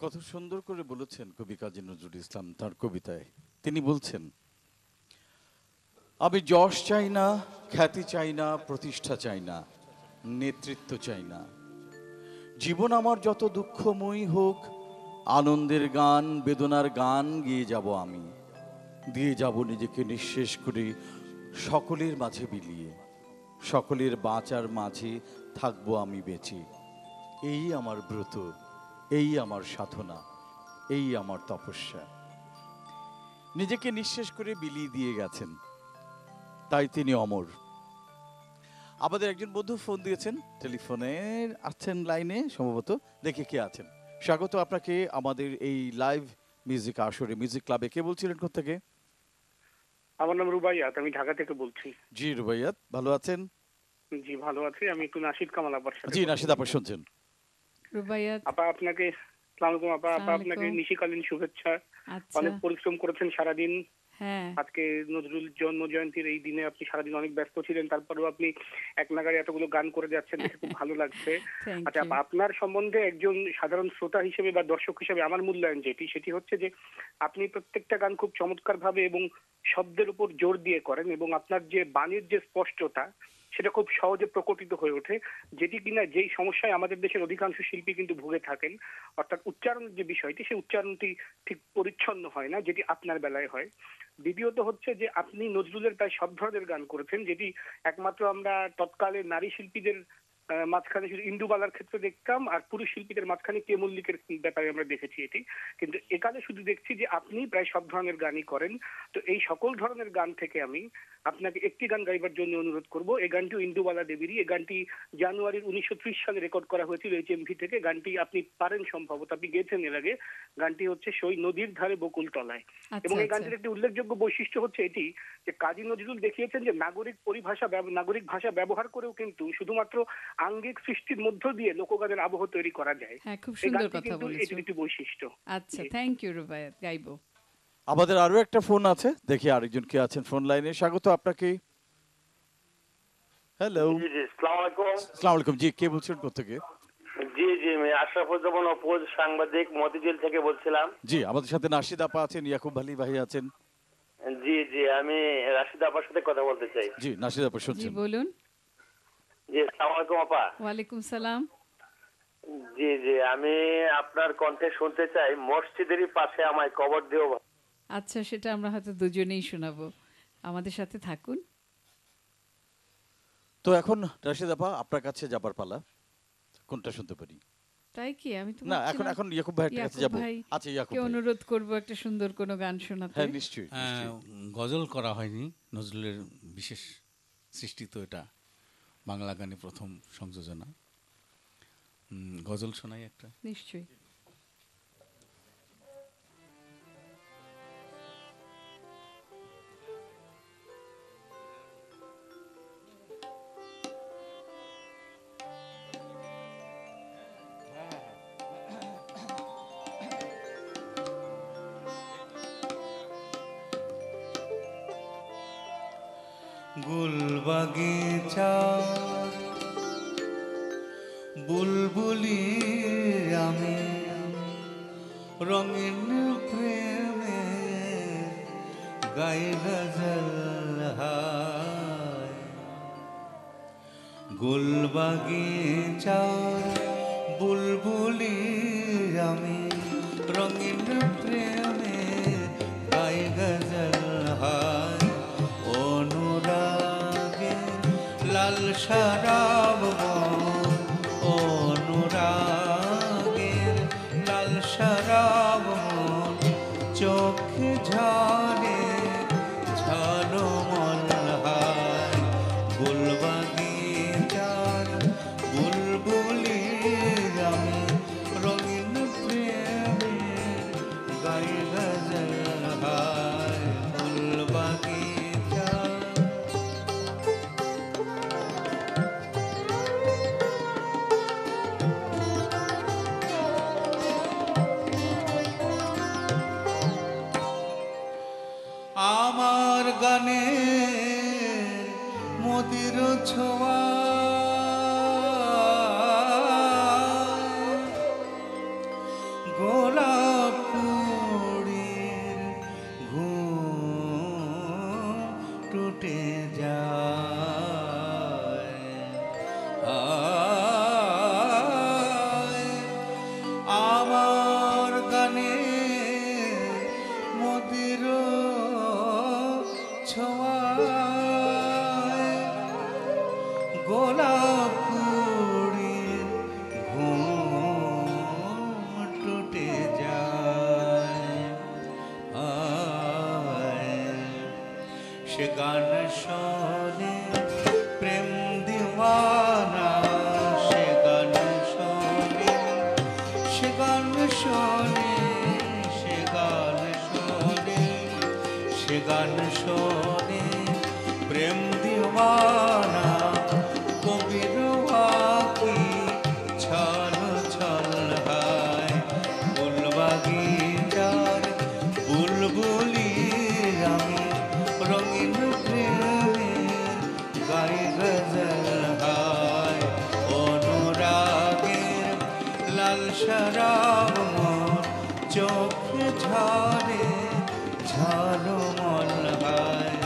কত সুন্দর করে বলেছেন কবি কাজী নজরুল ইসলাম তার কবিতায়। তিনি বলছেন, আমি যশ চাই না, খ্যাতি চাই না, প্রতিষ্ঠা চাই না, নেতৃত্ব চাই না। জীবন আমার যত দুঃখময়ী হোক, আনন্দের গান বেদনার গান গিয়ে যাব আমি, দিয়ে যাব নিজেকে নিঃশেষ করে সকলের মাঝে বিলিয়ে, সকলের বাঁচার মাঝে থাকবো আমি বেঁচে। এই আমার ব্রত, এই আমার সাধনা, এই আমার তপস্যা। নিজেকে নিঃশেষ করে বিলিয়ে দিয়ে গেছেন, তাই তিনি অমর। আমাদের একজন বন্ধু ফোন দিয়েছেন, টেলিফোনের আছেন লাইনে সম্ভবত, দেখে কে আছেন। স্বাগত আপনাকে আমাদের এই লাইভ মিউজিক আসরে, মিউজিক ক্লাবে। কে বলছিলেন কোত্থেকে? আমার নাম রুবাইয়াত, আমি ঢাকা থেকে বলছি। জি রুবাইয়াত, ভালো আছেন? জি ভালো আছি। আমি একটু নাশিদ কামাল আপার সাথে জি নাশিদ আপা শুনছেন। রুবাইয়াত, আপা আপনাকে আসসালামু আলাইকুম আপা। আপা আসসালামু আপনাকে আলাইকুম। নিশিকালীন শুভেচ্ছা। আচ্ছা, অনেক পরিশ্রম করেছেন সারাদিন। হ্যাঁ, আজকে নজরুল জন্ম জয়ন্তীর এই দিনে আপনি সারাদিন অনেক ব্যস্ত ছিলেন, তারপরেও আপনি এক নাগাড়ে এতগুলো গান করে যাচ্ছেন, দেখে খুব ভালো লাগছে। থ্যাংক আচ্ছা ইউ। আপা, আপনার সম্বন্ধে একজন সাধারণ শ্রোতা হিসেবে বা দর্শক হিসেবে আমার মূল্যায়ন সেটি হচ্ছে যে আপনি প্রত্যেকটা গান খুব চমৎকার ভাবে এবং শব্দের উপর জোর দিয়ে করেন, এবং আপনার যে বাণীর যে স্পষ্টতা সেটা খুব সহজে প্রকটিত হয়ে ওঠে, যেটি কিনা যেই সমস্যায় আমাদের দেশের অধিকাংশ শিল্পী কিন্তু ভুগে থাকেন, অর্থাৎ উচ্চারণের যে বিষয়টি, সেই উচ্চারণটি ঠিক পরিচ্ছন্ন হয় না, যেটি আপনার বেলায় হয়। দ্বিতীয়ত হচ্ছে যে আপনি নজরুলের প্রায় সব ধরনের গান করেছেন, যেটি একমাত্র আমরা তৎকালে নারী শিল্পীদের মাঝখানে শুধু ইন্দুবালার ক্ষেত্রে দেখতাম, আর পুরুষ শিল্পীদের মাঝখানে কে মল্লিকের ব্যাপারে আমরা দেখেছি এটি, কিন্তু এখানে শুধু দেখছি যে আপনি প্রায় সব ধরনের গানই করেন। তো এই সকল ধরনের গান থেকে আমি আপনাকে একটি গান গাইবার জন্য অনুরোধ করব। এই গানটি ইন্দুবালা দেবীরই। এই গানটি জানুয়ারির 1930 সালে রেকর্ড করা হয়েছিল এইচএমভি থেকে। গানটি আপনি পারেন সম্ভবত, আপনি গেয়েছেন এর আগে। গানটি হচ্ছে সই নদীর ধারে বকুল তলায়। আচ্ছা, এবং এই আচ্ছা। গানটির একটি উল্লেখযোগ্য বৈশিষ্ট্য হচ্ছে এটি যে কাজী নজরুল দেখিয়েছেন যে নাগরিক ভাষা ব্যবহার করেও কিন্তু শুধুমাত্র আঙ্গিক সৃষ্টির মধ্য দিয়ে লোকগানের আবহ তৈরি করা যায়। হ্যাঁ, খুব এই সুন্দর গানটি কথা কিন্তু বলেছো। এটির একটি বৈশিষ্ট্য। আচ্ছা, থ্যাংক ইউ রুবাইয়াত, গাইবো। আমাদের আরো একটা ফোন আছে, দেখি আরেকজন কে আছেন ফোন লাইনে। স্বাগত আপনাকে। হ্যালো, জি জি, আসসালামু আলাইকুম। আসসালামু আলাইকুম। জি কে বলছেন কোত্থেকে? জি জি, আমি আশরাফুজ্জামান অপুজ, সাংবাদিক, মতিঝিল থেকে বলছিলাম। জি আমাদের সাথে নাশিদ আপা আছেন, ইয়াকুব আলী ভাই আছেন। জি জি, আমি রাশিদ আপার সাথে কথা বলতে চাই। জি নাশিদ আপা জি শুনছেন। বলুন। জি, আসসালামু আলাইকুম আপা। ওয়ালাইকুম সালাম। জি জি, আমি আপনার কণ্ঠে শুনতে চাই মসজিদেরই পাশে আমায় কবর দিও। আচ্ছা, সেটা আমরা হয়তো দুজনেই শোনাবো। আমাদের সাথে থাকুন। তো এখন রাশিদ আপা আপনার কাছে যাবার পালা, কোনটা শুনতে পারি? তাই কি? আমি তো না ভাবছিলাম এখন ইয়াকুব ভাইয়ের কাছে যাব। আচ্ছা ইয়াকুব কে ভাই। অনুরোধ করব একটা সুন্দর কোনো গান শোনাতে। হ্যাঁ নিশ্চয়ই নিশ্চয়ই। গজল করা হয়নি, নজরুলের বিশেষ সৃষ্টি তো এটা, বাংলা গানে প্রথম সংযোজনা। গজল শোনাই একটা। নিশ্চয়ই। গুলবাগিচা বুলবুলি আমি রঙিন প্রেমে গাই গজল হায়। গুলবাগিচা বুলবুলি আমি রঙিন প্রেমে গাই গজল হায়। অনুরাগে লাল শরাব মন, অনুরাগের লাল শরাব মন, চোখে ঝরে ঝলমল হায়। গুলবাগিচার বুলবুলি আমি রঙিন প্রেমে গাই গজল হায়। গুলবাগিচা গোলাপ কুড়ির ঘুম টুটে যায় আয় আমার গানে মদির ছোঁয়ায় গোলাপ কুড়ির ঘুম টুটে যায় আয় সে গান শোনে প্রেম দিওয়ানা সে গান শোনে সে গান শোনে সে গান শোনে সে গান শোনে প্রেম দিওয়ানা কবির আঁখি ছল ছল হায় ফুলবাগিচার বুলবুলি আমি রঙিন প্রেমের গাই গজল হায় অনুরাগের লাল শরাব মোর চোখে ঝরে ঝলমল হায়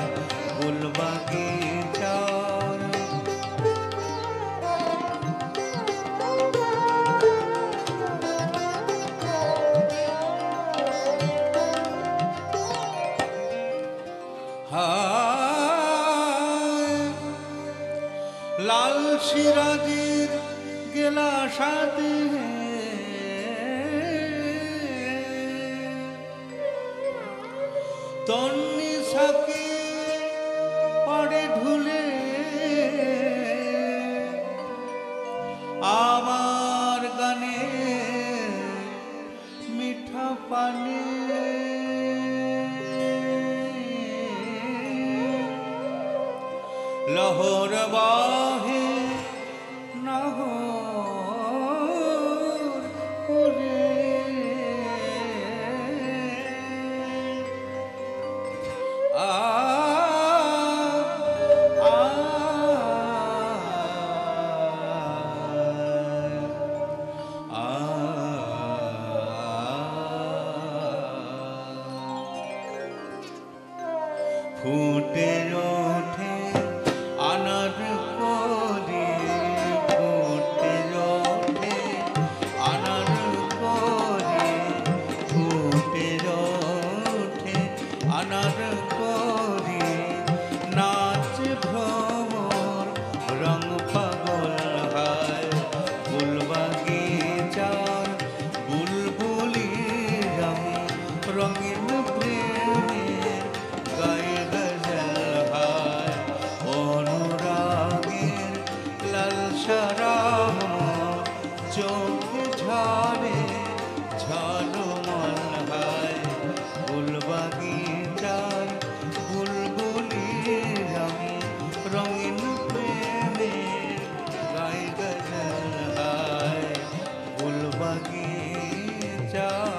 ফুলবাগিচার হায় লাল সিরাজির গেলা সাথে তন্নি সাকি পড়ে ঢুলে আমার গানে মিঠা পানে লহর বাহে নহর করে আ আ ফুটে ওঠে আনার কলি ফুটে ওঠে আনার কলি ফুটে ওঠে আনার কলি নাচ ভ্রমর রং পাগল হায় ফুলবাগিচার বুলবুলি আমি রঙিন প্রেমের গায়ে গজল হায় অনুরাগের লাল শরাব মোর চোখে ঝরে ঝলমল হায় ফুলবাগিচার বুলবুলি আমি রঙিন প্রেমের গায়ে গজল হায় ফুলবাগিচার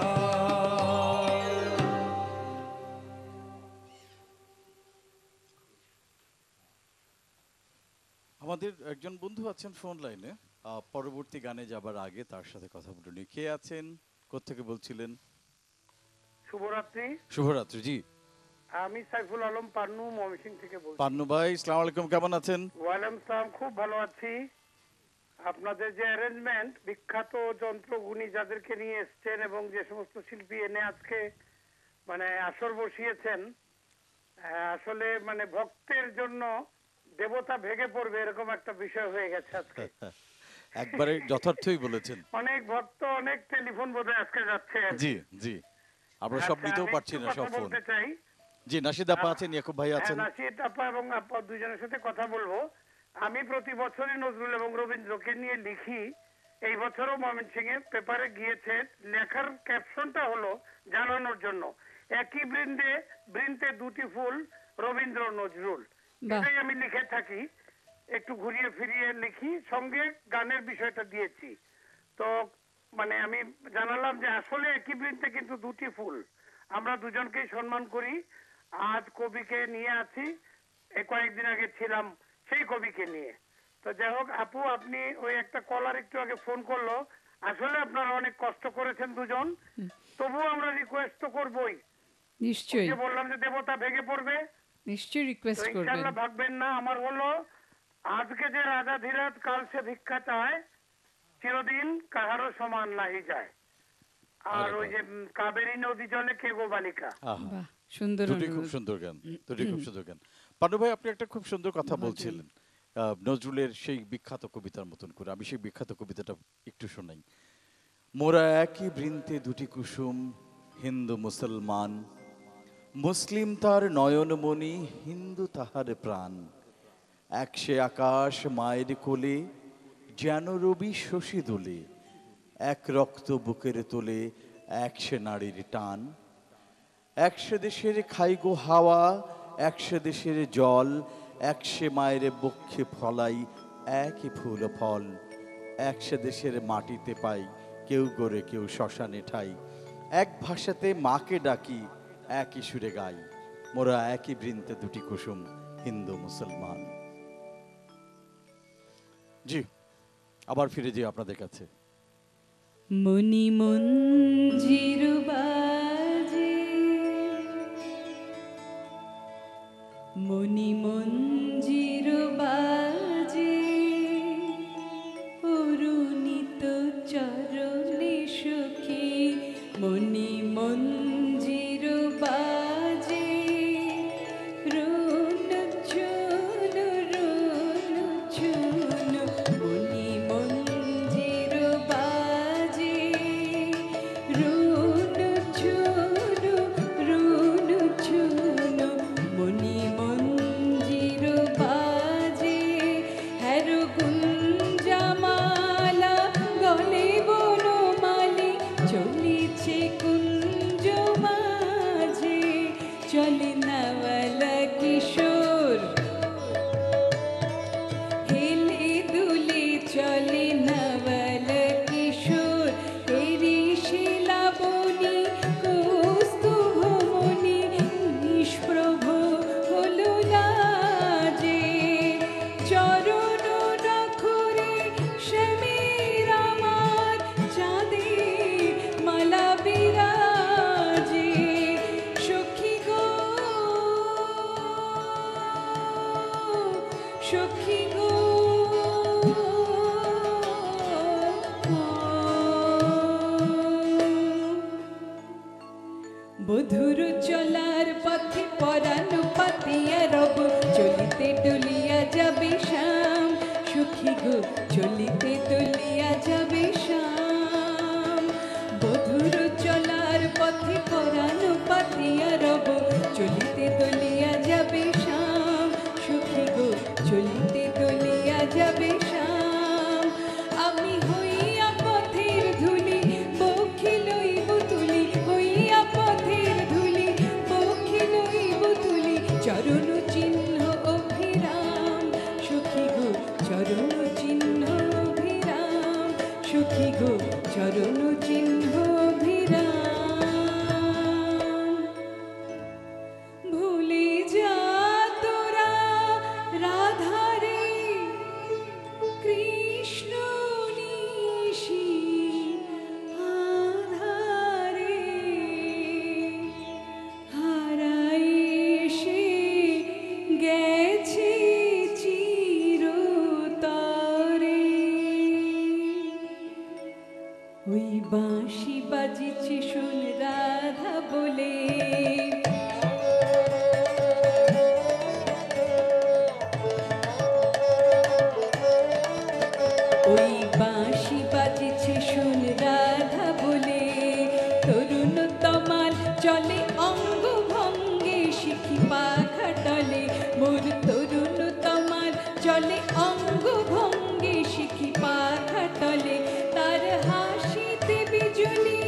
আমাদের একজন বন্ধু আছেন ফোন লাইনে, পরবর্তী গানে যাবার আগে তার সাথে কথা বলে নিই। কে আছেন, কোত্থেকে বলছিলেন? শুভরাত্রি। শুভরাত্রি। জি, আমি সাইফুল আলম পান্নু ময়মনসিংহ থেকে বলছি। পান্নু ভাই, আসসালামু আলাইকুম, কেমন আছেন? ওয়ালাইকুম সালাম, খুব ভালো আছি। আপনাদের যে অ্যারেঞ্জমেন্ট, বিখ্যাত যন্ত্রগুণী যাদেরকে নিয়ে এসছেন এবং যে সমস্ত শিল্পী এনে আজকে মানে আসর বসিয়েছেন, আসলে মানে ভক্তের জন্য দেবতা ভেঙে পড়বে এরকম একটা বিষয় হয়ে গেছে আজকে। একবারে যথার্থই বলেছেন। অনেক ভক্ত, অনেক টেলিফোন বোধহয় আজকে যাচ্ছে। জি জি, আমরা সব নিতেও পারছি না সব ফোন। বলতে চাই, জি, নাশিদ আপা আছেন, ইয়াকুব ভাই আছেন। নাশিদ আপা এবং আপা দুজনের সাথে কথা বলবো। আমি প্রতি বছরই নজরুল এবং রবীন্দ্রকে নিয়ে লিখি। এই বছরও ময়মনসিংহে পেপারে গিয়েছে, লেখার ক্যাপশনটা হলো জানানোর জন্য একই বৃন্তে দুটি ফুল, রবীন্দ্র নজরুল। এটাই আমি লিখে থাকি, একটু ঘুরিয়ে ফিরিয়ে লিখি, সঙ্গে গানের বিষয়টা দিয়েছি। তো মানে আমি জানালাম যে আসলে একই বৃন্তে কিন্তু দুটি ফুল, আমরা দুজনকেই সম্মান করি। আজ কবিকে নিয়ে আছি, কয়েকদিন আগে ছিলাম সেই কবিকে নিয়ে। তো যাই হোক আপু, আপনি ওই একটা কলার একটু আগে ফোন করলো, আসলে আপনারা অনেক কষ্ট করেছেন দুজন, তবুও আমরা রিকোয়েস্ট তো করবই। নিশ্চয়ই যে বললাম যে দেবতা ভেঙে পড়বে, নিশ্চয়ই তো রিকোয়েস্ট করবেন। ইনশাল্লাহ ভাববেন না। আমার হলো আজকে যে রাজা ধীরাজ কাল সে ভিক্ষা চায়, চিরদিন কাহারও সমান নাহি যায়। আর ওই যে কাবেরী নদী জলে কে গো বালিকা। আহা, বাহ, সুন্দর দুটি খুব অনুরোধ। সুন্দর গান, দুটি খুব সুন্দর গান। পান্ডু ভাই, আপনি একটা খুব সুন্দর কথা বলছিলেন নজরুলের সেই বিখ্যাত কবিতার মতন করে। আমি সেই বিখ্যাত কবিতাটা একটু শোনাই। মোরা একই বৃন্তে দুটি কুসুম, হিন্দু মুসলমান, মুসলিম তার নয়নমণি, হিন্দু তাহার প্রাণ। একসে আকাশ মায়ের কোলে, যেন রবি শশী দোলে, এক রক্ত বুকের তোলে, একসে নারীর টান। একশো দেশের খাইগো হাওয়া, একশো দেশের জল, একশে মায়ের বক্ষে ফলাই একই ফুল ফল। একশো দেশের মাটিতে পাই, কেউ গড়ে কেউ শ্মশানে ঠাই। এক ভাষাতে মাকে ডাকি, একই সুরে গাই, মোরা একই বৃন্তে দুটি কুসুম, হিন্দু মুসলমান। জি, আবার ফিরে যাই আপনাদের কাছে। মনি মঞ্জির বাজে, মনি মঞ্জির বাজে, অরুণিত চরণে সখী। মনি মঞ্জির বাজে, রুন চুন রুন চুন। মনি মঞ্জির বাজে, রুন চুন রুন চুন। মনি মঞ্জির বাজে, হ্যারো গুঞ্জামালা গলে বনমালী। চলিছে কুঞ্জ মাঝে, চলে নাওয়ালা কিশোর। হেলে দুলে চলে নাওয়ালা কিশোর। এরি শিলাবনি কৌস্তুভমণি, নিষ্প্রভ হলো লাজে। চরণ নখরে শ্যামের আমার, চাঁদের মালা বিরাজে। সখী গো সখী গো, বধুর চলার পথে পরাণ পাতিয়া রব। চলিতে ডলিয়া যাবে শ্যাম, সখী গো চলিতে ডলিয়া যাবে শ্যাম। বধুর চলার পথে পরাণ পাতিয়া রব। চলিতে ডলিয়া যাবে শ্যাম, সখী গো চলিতে ডলিয়া যাবে শ্যাম। আমি হইয়া পথের ধুলি, বক্ষে লইব তুলি। হইয়া পথের ধুলি, বক্ষে লইব তুলি। চরণ চিহ্ন অভিরাম, সখী গো চরণ চিহ্ন অভিরাম। সখী গো চরণ চিহ্ন অভিরাম। ভুলে যা তোরা রাধারে, কৃষ্ণ নিশি আধারে। হারায়ে সে গেছে চিরতরে। ওই বাঁশি বাজিছে শোন রাধা বলে। ওই বাঁশি বাজিছে শোন রাধা বলে। তরুণ তমাল চলে অঙ্গ ভঙ্গে, শিখি পাখা টলে। মোর তরুণ তমাল চলে অঙ্গ ভঙ্গে, শিখি পাখা টলে। তার হাসিতে বিজলি,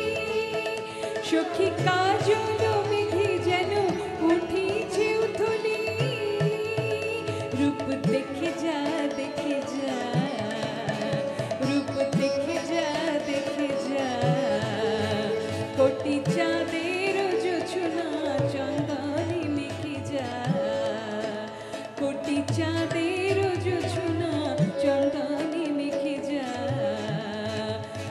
সখী কাজল মেঘে যেন উঠিছে উথলি। রূপ দেখে যা দেখে যা, রূপ দেখে যা দেখে যা। কোটি চাঁদের জোছনা চন্দনে মেখে যা। কোটি চাঁদের জোছনা চন্দনে মেখে যা।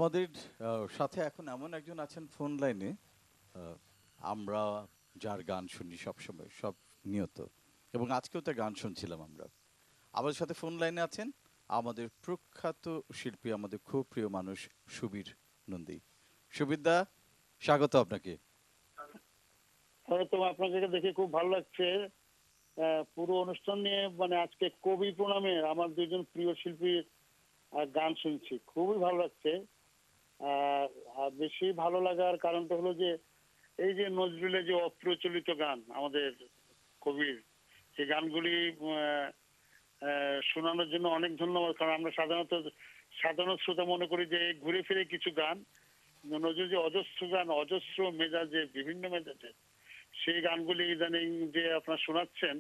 আমাদের সাথে এখন এমন একজন আছেন ফোন লাইনে, আমরা যার গান শুনি সবসময়, সব নিয়ত, এবং আজকেও তার গান শুনছিলাম আমরা। আমাদের সাথে ফোন লাইনে আছেন আমাদের প্রখ্যাত শিল্পী, আমাদের খুব প্রিয় মানুষ সুবীর নন্দী। সুবীর দা, স্বাগত আপনাকে। তো আপনাকে দেখে খুব ভালো লাগছে। পুরো অনুষ্ঠান নিয়ে মানে আজকে কবি প্রণামে আমার দুজন প্রিয় শিল্পীর গান শুনছি, খুবই ভালো লাগছে। আর বেশি ভালো লাগার কারণটা হলো যে এই যে নজরুলের যে অপ্রচলিত গান আমাদের কবির, সেই গানগুলি শোনানোর জন্য অনেক ধন্যবাদ। কারণ আমরা সাধারণ শ্রোতা মনে করি যে ঘুরে ফিরে কিছু গান, নজরুল যে অজস্র গান, অজস্র মেজাজে, বিভিন্ন মেজাজে, সেই গানগুলি ইদানিং যে আপনারা শোনাচ্ছেন,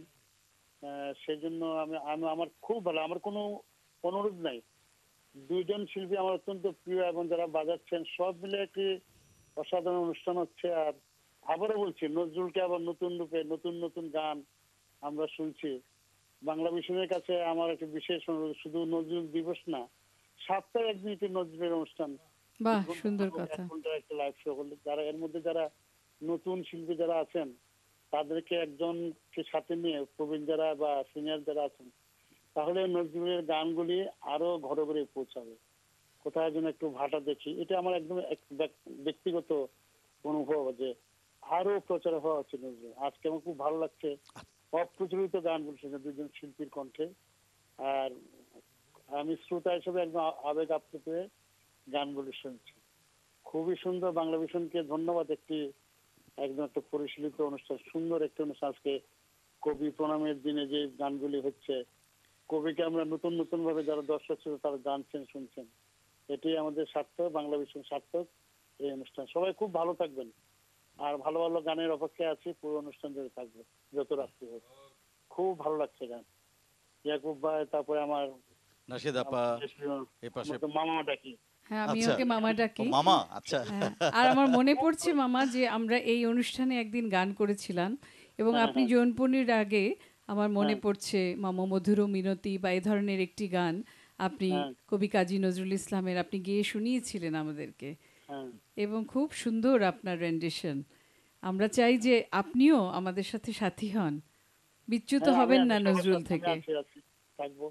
সেই জন্য আমার খুব ভালো। আমার কোনো অনুরোধ নাই, দুইজন শিল্পী আমার অত্যন্ত প্রিয় এবং যারা বাজাচ্ছেন সব মিলে একটি অসাধারণ অনুষ্ঠান হচ্ছে। আর আবারও বলছি, নজরুলকে আবার নতুন রূপে নতুন নতুন গান আমরা শুনছি। বাংলা মিশনের কাছে আমার একটা বিশেষ অনুরোধ, শুধু নজরুল দিবস না, সপ্তাহে একদিন একটি নজরুলের অনুষ্ঠান, বাহ, সুন্দর কথা। একটা লাইভ শো করলে যারা এর মধ্যে যারা নতুন শিল্পী যারা আছেন তাদেরকে একজনকে সাথে নিয়ে, প্রবীণ যারা বা সিনিয়র যারা আছেন, তাহলে নজরুলের গানগুলি আরো ঘরে ঘরে পৌঁছাবে। কোথায় যেন একটু ভাটা দেখি, এটা আমার একদম ব্যক্তিগত অনুভব যে আরো প্রচার হওয়া উচিত নজরুল। আজকে আমার খুব ভালো লাগছে অপ্রচলিত গানগুলো শুনে দুজন শিল্পীর কণ্ঠে। আর আমি শ্রোতা হিসেবে একদম আবেগ আপ্লুত হয়ে গানগুলি শুনছি। খুবই সুন্দর। বাংলা ভীষণকে ধন্যবাদ, একদম একটা পরিশীলিত অনুষ্ঠান, সুন্দর একটা অনুষ্ঠান। আজকে কবি প্রণামের দিনে যে গানগুলি হচ্ছে, কবিকে আমরা নতুন নতুন ভাবে যারা দর্শক ছিল তারা জানছেন, শুনছেন, এটি আমাদের সার্থক, বাংলা ভীষণ সার্থক এই অনুষ্ঠান। সবাই খুব ভালো থাকবেন, আর ভালো ভালো গানের অপেক্ষায় আছি, পুরো অনুষ্ঠান জুড়ে থাকবে যত রাত্রি হোক। খুব ভালো লাগছে গান। ইয়াকুব ভাই, তারপরে আমার নাশিদ আপা, এই পাশে মামা ডাকি। হ্যাঁ, আমি আচ্ছা। ওকে মামা ডাকি। ও মামা, আচ্ছা। হ্যাঁ, আর আমার মনে পড়ছে মামা যে আমরা এই অনুষ্ঠানে একদিন গান করেছিলাম, এবং আপনি যৌনপনির আগে আমার মনে পড়ছে মামা মধুর মিনতি বা এই ধরনের একটি গান আপনি কবি কাজী নজরুল ইসলামের আপনি গেয়ে শুনিয়েছিলেন আমাদেরকে, এবং খুব সুন্দর আপনার রেন্ডিশন। আমরা চাই যে আপনিও আমাদের সাথে সাথী হন, বিচ্যুত হবেন না নজরুল থেকে। থাকবো।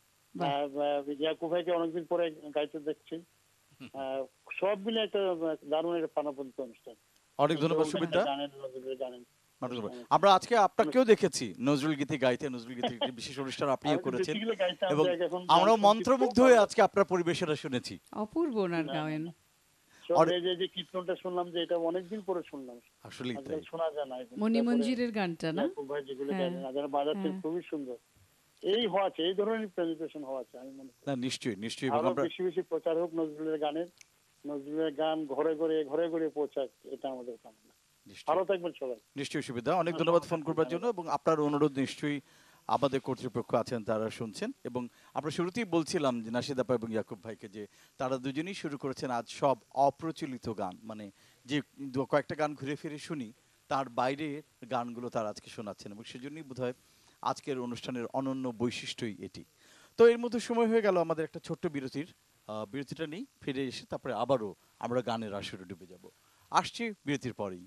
ইয়াকুব ভাইকে অনেকদিন পরে গাইতে দেখছি। সব মিলে একটা দারুণ একটা প্রাণবন্ত অনুষ্ঠান। অনেক ধন্যবাদ সুবীর দা। আমরা আজকে আপনাকেও দেখেছি নজরুল গীতি গাইতে, নজরুল গীতি বিশেষ অনুষ্ঠান আপনিও করেছেন, এবং আমরাও মন্ত্রমুগ্ধ হয়ে আজকে আপনার পরিবেশনা শুনেছি। অপূর্ব ওনার গান। যে কীর্তনটা শুনলাম, যে এটা অনেকদিন পরে শুনলাম, আসলে শোনা যায় না। মণিমঞ্জিরের গানটা না, ভাই যেগুলো যারা বাজাচ্ছেন খুবই সুন্দর। এই হওয়া আছে, এই ধরনের প্রেজেন্টেশন হওয়া আছে, আমি মনে করি। না, নিশ্চয়ই নিশ্চয়ই। আরো বেশি বেশি প্রচার হোক নজরুলের গানের, নজরুলের গান ঘরে ঘরে ঘরে ঘরে পৌঁছাক, এটা আমাদের কামনা। ভালো থাকবেন সবাই। নিশ্চয়ই সুবিধা, অনেক ধন্যবাদ ফোন করবার জন্য, এবং আপনার অনুরোধ নিশ্চয়ই আমাদের কর্তৃপক্ষ আছেন, তারা শুনছেন। এবং আমরা শুরুতেই বলছিলাম যে নাশিদ আপা এবং ইয়াকুব ভাইকে, যে তারা দুজনেই শুরু করেছেন আজ সব অপ্রচলিত গান, মানে যে কয়েকটা গান ঘুরে ফিরে শুনি তার বাইরের গানগুলো তারা আজকে শোনাচ্ছেন, এবং সেজন্যই বোধহয় আজকের অনুষ্ঠানের অনন্য বৈশিষ্ট্যই এটি। তো এর মধ্যে সময় হয়ে গেল আমাদের একটা ছোট্ট বিরতির। বিরতিটা নেই, ফিরে এসে তারপরে আবারও আমরা গানের আসরে ডুবে যাব। আসছি বিরতির পরেই।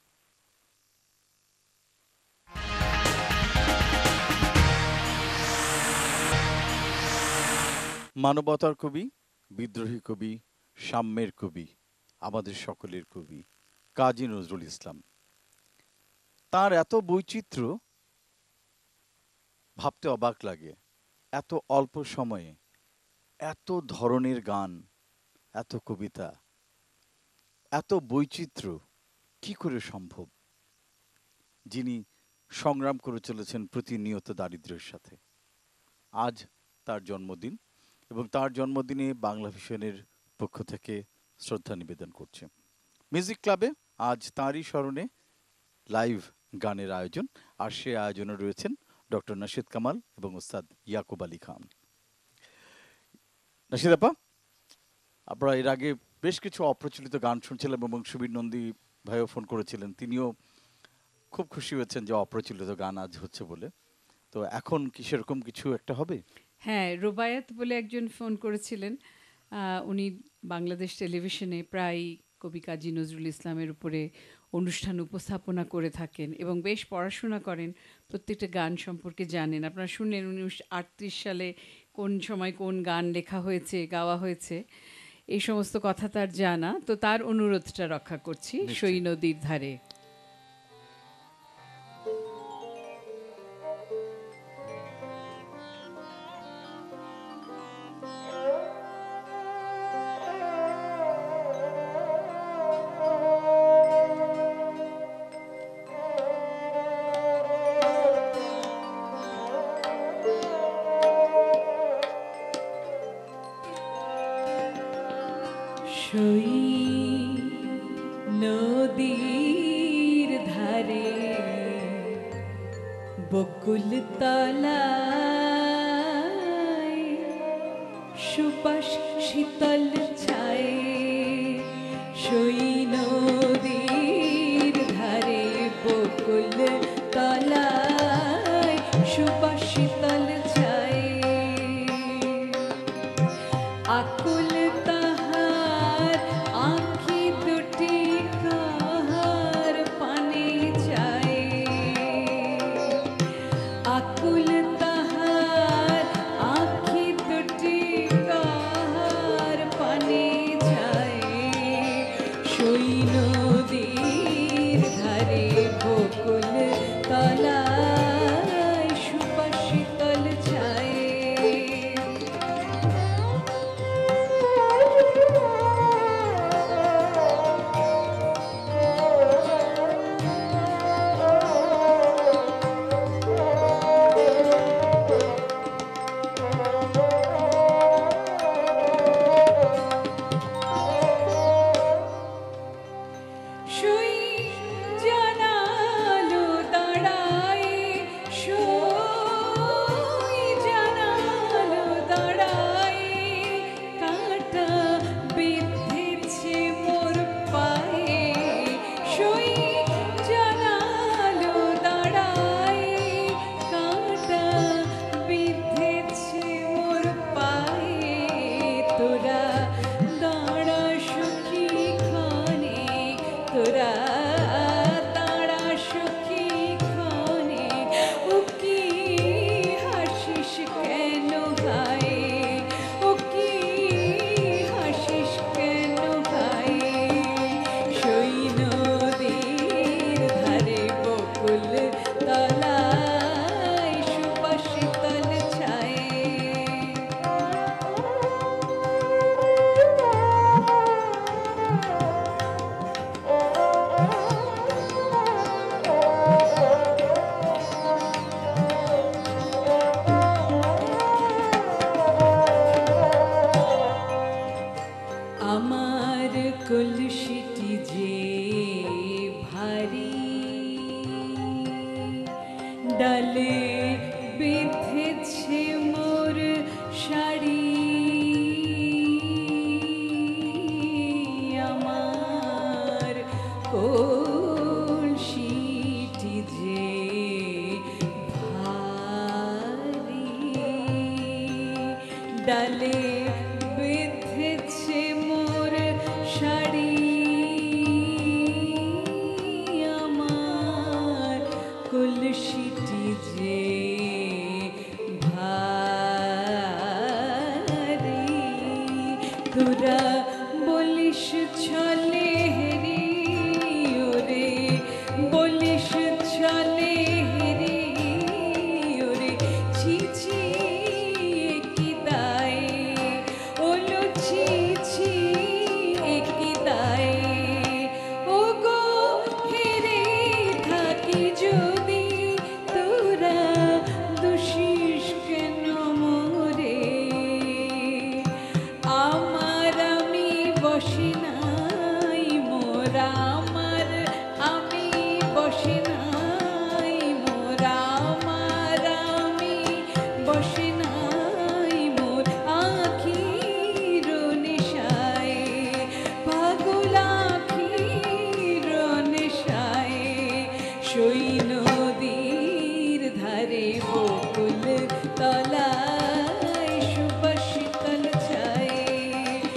মানবতার কবি, বিদ্রোহী কবি, সাম্যের কবি, আমাদের সকলের কবি কাজী নজরুল ইসলাম। তার এত বৈচিত্র্য, ভাবতে অবাক লাগে। এত অল্প সময়ে এত ধরনের গান, এত কবিতা, এত বৈচিত্র্য কি করে সম্ভব? যিনি সংগ্রাম করে চলেছেন প্রতিনিয়ত দারিদ্র্যের সাথে। আজ তার জন্মদিন, এবং তার জন্মদিনে বাংলা ভিশনের পক্ষ থেকে শ্রদ্ধা নিবেদন করছে। মিউজিক ক্লাবে আজ তাঁরই স্মরণে লাইভ গানের আয়োজন, আর সে আয়োজনে রয়েছেন ডক্টর নাশিদ কামাল এবং ওস্তাদ ইয়াকুব আলী খান। নাশিদ আপা, আপনারা এর আগে বেশ কিছু অপ্রচলিত গান শুনছিলাম, এবং সুবীর নন্দী ভাইও ফোন করেছিলেন, তিনিও খুব খুশি হয়েছেন যে অপ্রচলিত গান আজ হচ্ছে বলে। তো এখন কি সেরকম কিছু একটা হবে? হ্যাঁ, রুবায়াত বলে একজন ফোন করেছিলেন, উনি বাংলাদেশ টেলিভিশনে প্রায় কবি কাজী নজরুল ইসলামের উপরে অনুষ্ঠান উপস্থাপনা করে থাকেন এবং বেশ পড়াশোনা করেন, প্রত্যেকটা গান সম্পর্কে জানেন। আপনারা শুনলেন 1938 সালে কোন সময় কোন গান লেখা হয়েছে, গাওয়া হয়েছে, এই সমস্ত কথা তার জানা। তো তার অনুরোধটা রক্ষা করছি, সই নদীর ধারে। সই নদীর ধারে বকুল তলায় সুবাস শীতল ছায়। সই নদীর ধারে বকুল তলায় সুবাস শীতল ছায়। আকুল তাহার আঁখি দুটি কাহার পানে যায়। আকুল তাহার আঁখি দুটি কাহার পানে যায়। সই নদীর ধারে বকুল তলায় সুবাস শীতল ছায়। সই জানালো দাঁড়ায়, সই জানালো দাঁড়ায়। কাঁটা বিঁধেছে মোর পায়ে। সই জানালো দাঁড়ায়, কাঁটা বিঁধেছে মোর পায়ে। তোরা দাঁড়া সখী ক্ষণে, তোরা দাঁড়া সখী ক্ষণে। ও কি হাসিস কেন ভাই, ও কি হাসিস কেন ভাই। সই নদীর ধারে বকুল তলায় সুবাস শীতল ছায়। আমার কলসিটি যে ভারী, ডালে বেঁধেছে মোর শাড়ি। আমার কলসিটি যে ভারী, ডালে বেঁধেছে মোর শাড়ি। আমার কলসিটি যে ভারী। তোরা বলিস ছলে হেরি, ওরে বলিস ছলে হেরি, ওরে ছি ছি কি দায়, ওলো ছি ছি কি দায়। ও গো হেরে থাকি যদি, তোরা দোষিস কেন মোরে। আমার আমি বসি নাই মোর, আমার আমি বসি নাই মোর। আমার আমি বসি নাই মোর। আখির নেশায় পাগল, আখির নেশায়। সই নদীর ধারে বকুল তলায় সুবাস শীতল ছায়।